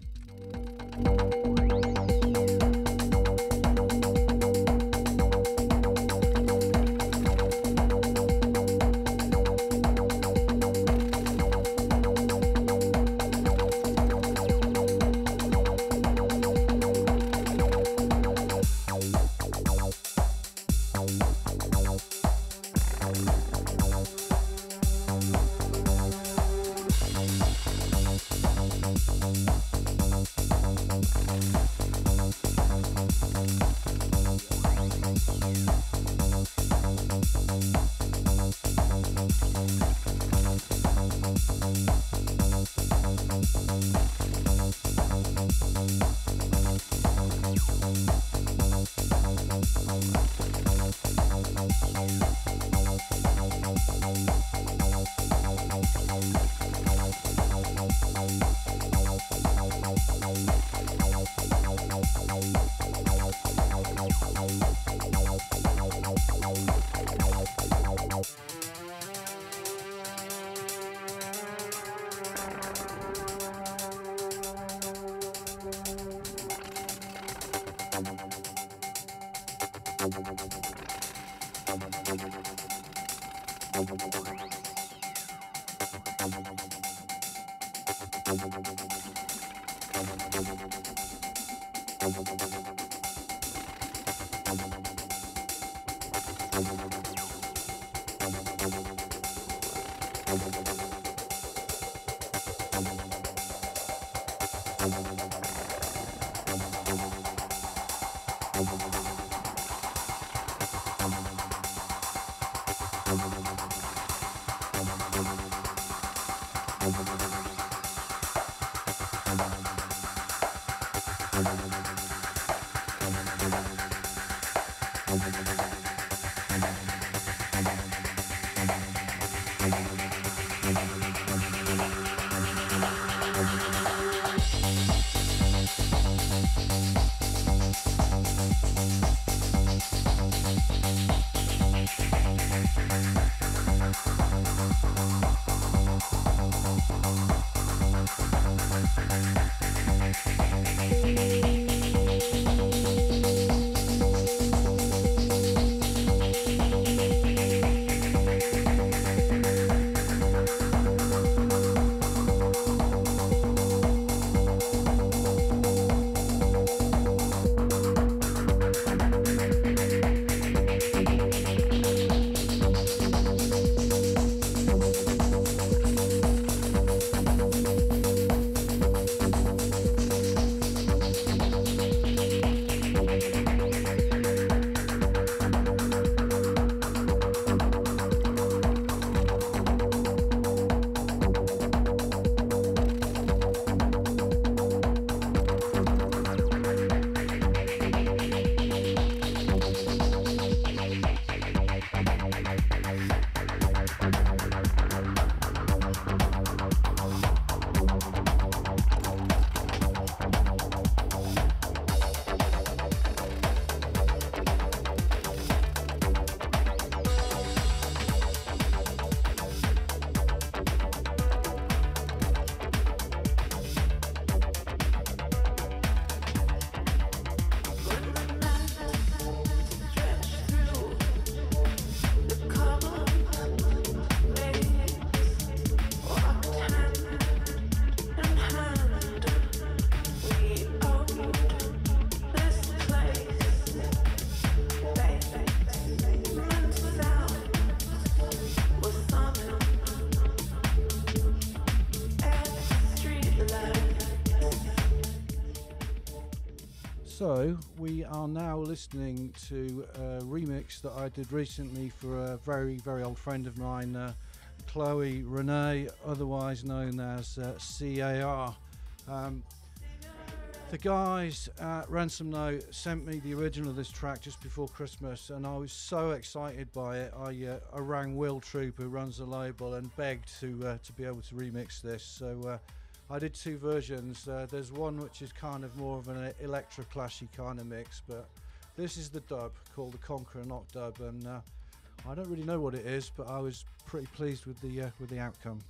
So we are now listening to a remix that I did recently for a very, very old friend of mine, Chloe Renee, otherwise known as CAR. The guys at Ransom Note sent me the original of this track just before Christmas, and I was so excited by it. I rang Will Troop, who runs the label, and begged to be able to remix this. So I did two versions. There's one which is kind of more of an electro-clashy kind of mix, but this is the dub called the Conqueror Knock dub, and I don't really know what it is, but I was pretty pleased with the outcome.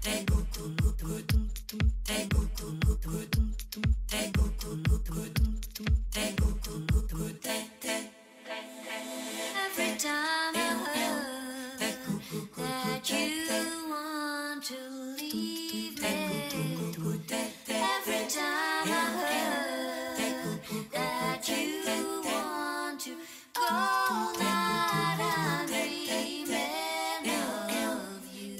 Every time I heard that you want to leave me, every time I heard that you want to go, night I'm dreaming of you.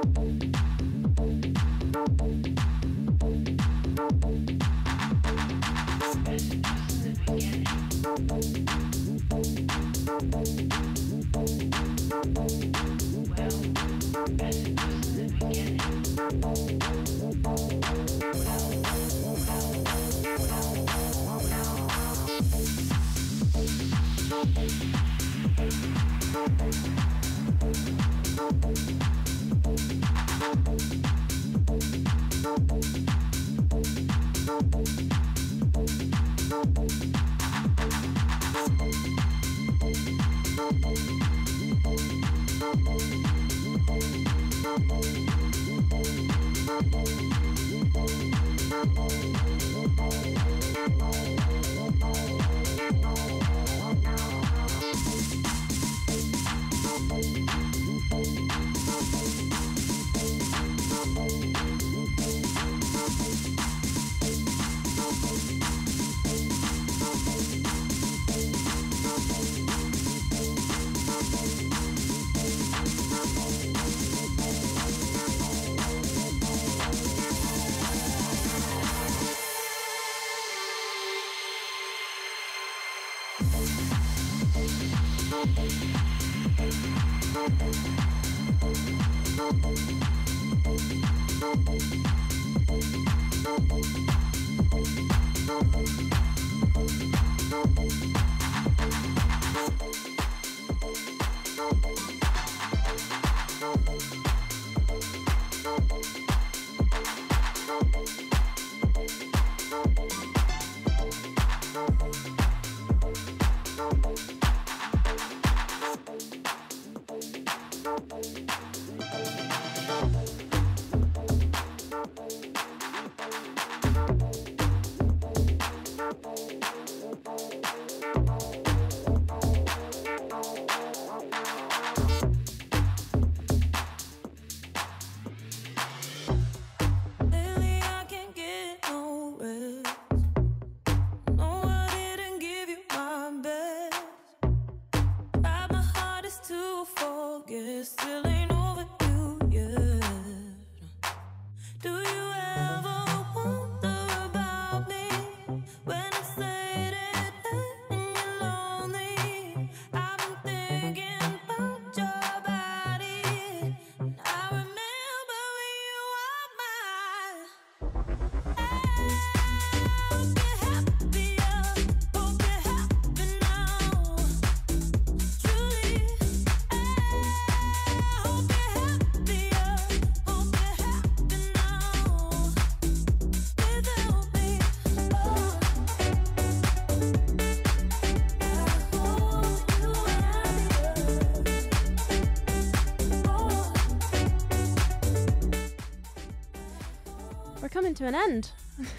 Coming to an end.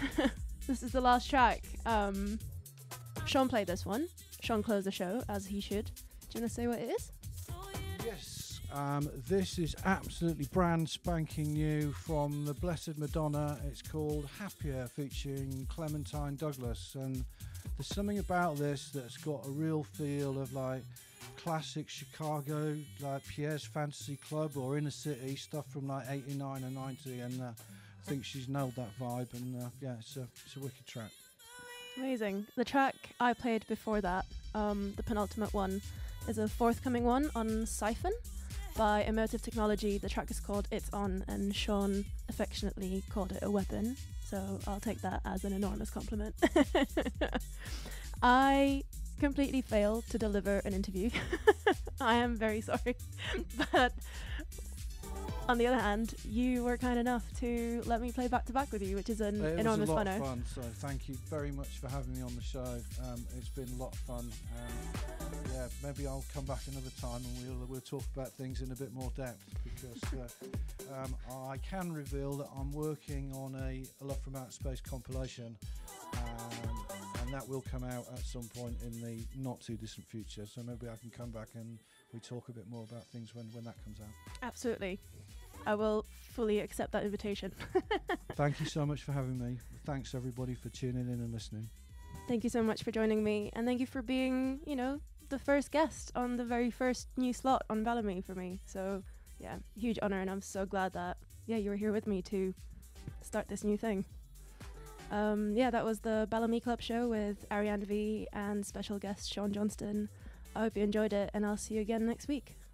This is the last track. Sean played this one. Sean closed the show, as he should. Do you want to say what it is? Yes, this is absolutely brand spanking new from the Blessed Madonna. It's called Happier, featuring Clementine Douglas, and there's something about this that's got a real feel of like classic Chicago, like Pierre's Fantasy Club or Inner City stuff from like 89 and 90, and I think she's nailed that vibe, and yeah, it's a wicked track. Amazing. The track I played before that, the penultimate one, is a forthcoming one on Siphon by Emotive Technology. The track is called It's On, and Sean affectionately called it a weapon, so I'll take that as an enormous compliment. I completely failed to deliver an interview. I am very sorry, but on the other hand, you were kind enough to let me play back to back with you, which is an enormous honour. funner. It was a lot of fun, so thank you very much for having me on the show. It's been a lot of fun. Yeah, maybe I'll come back another time and we'll talk about things in a bit more depth, because I can reveal that I'm working on a Love from Outer Space compilation, and that will come out at some point in the not too distant future. So maybe I can come back and we talk a bit more about things when that comes out. Absolutely. I will fully accept that invitation. Thank you so much for having me. Thanks everybody for tuning in and listening. Thank you so much for joining me, and thank you for being, the first guest on the very first new slot on Balamii for me. So yeah, huge honor, and I'm so glad that you were here with me to start this new thing. That was the Balamii Club show with Ariane V and special guest Sean Johnston. I hope you enjoyed it, and I'll see you again next week.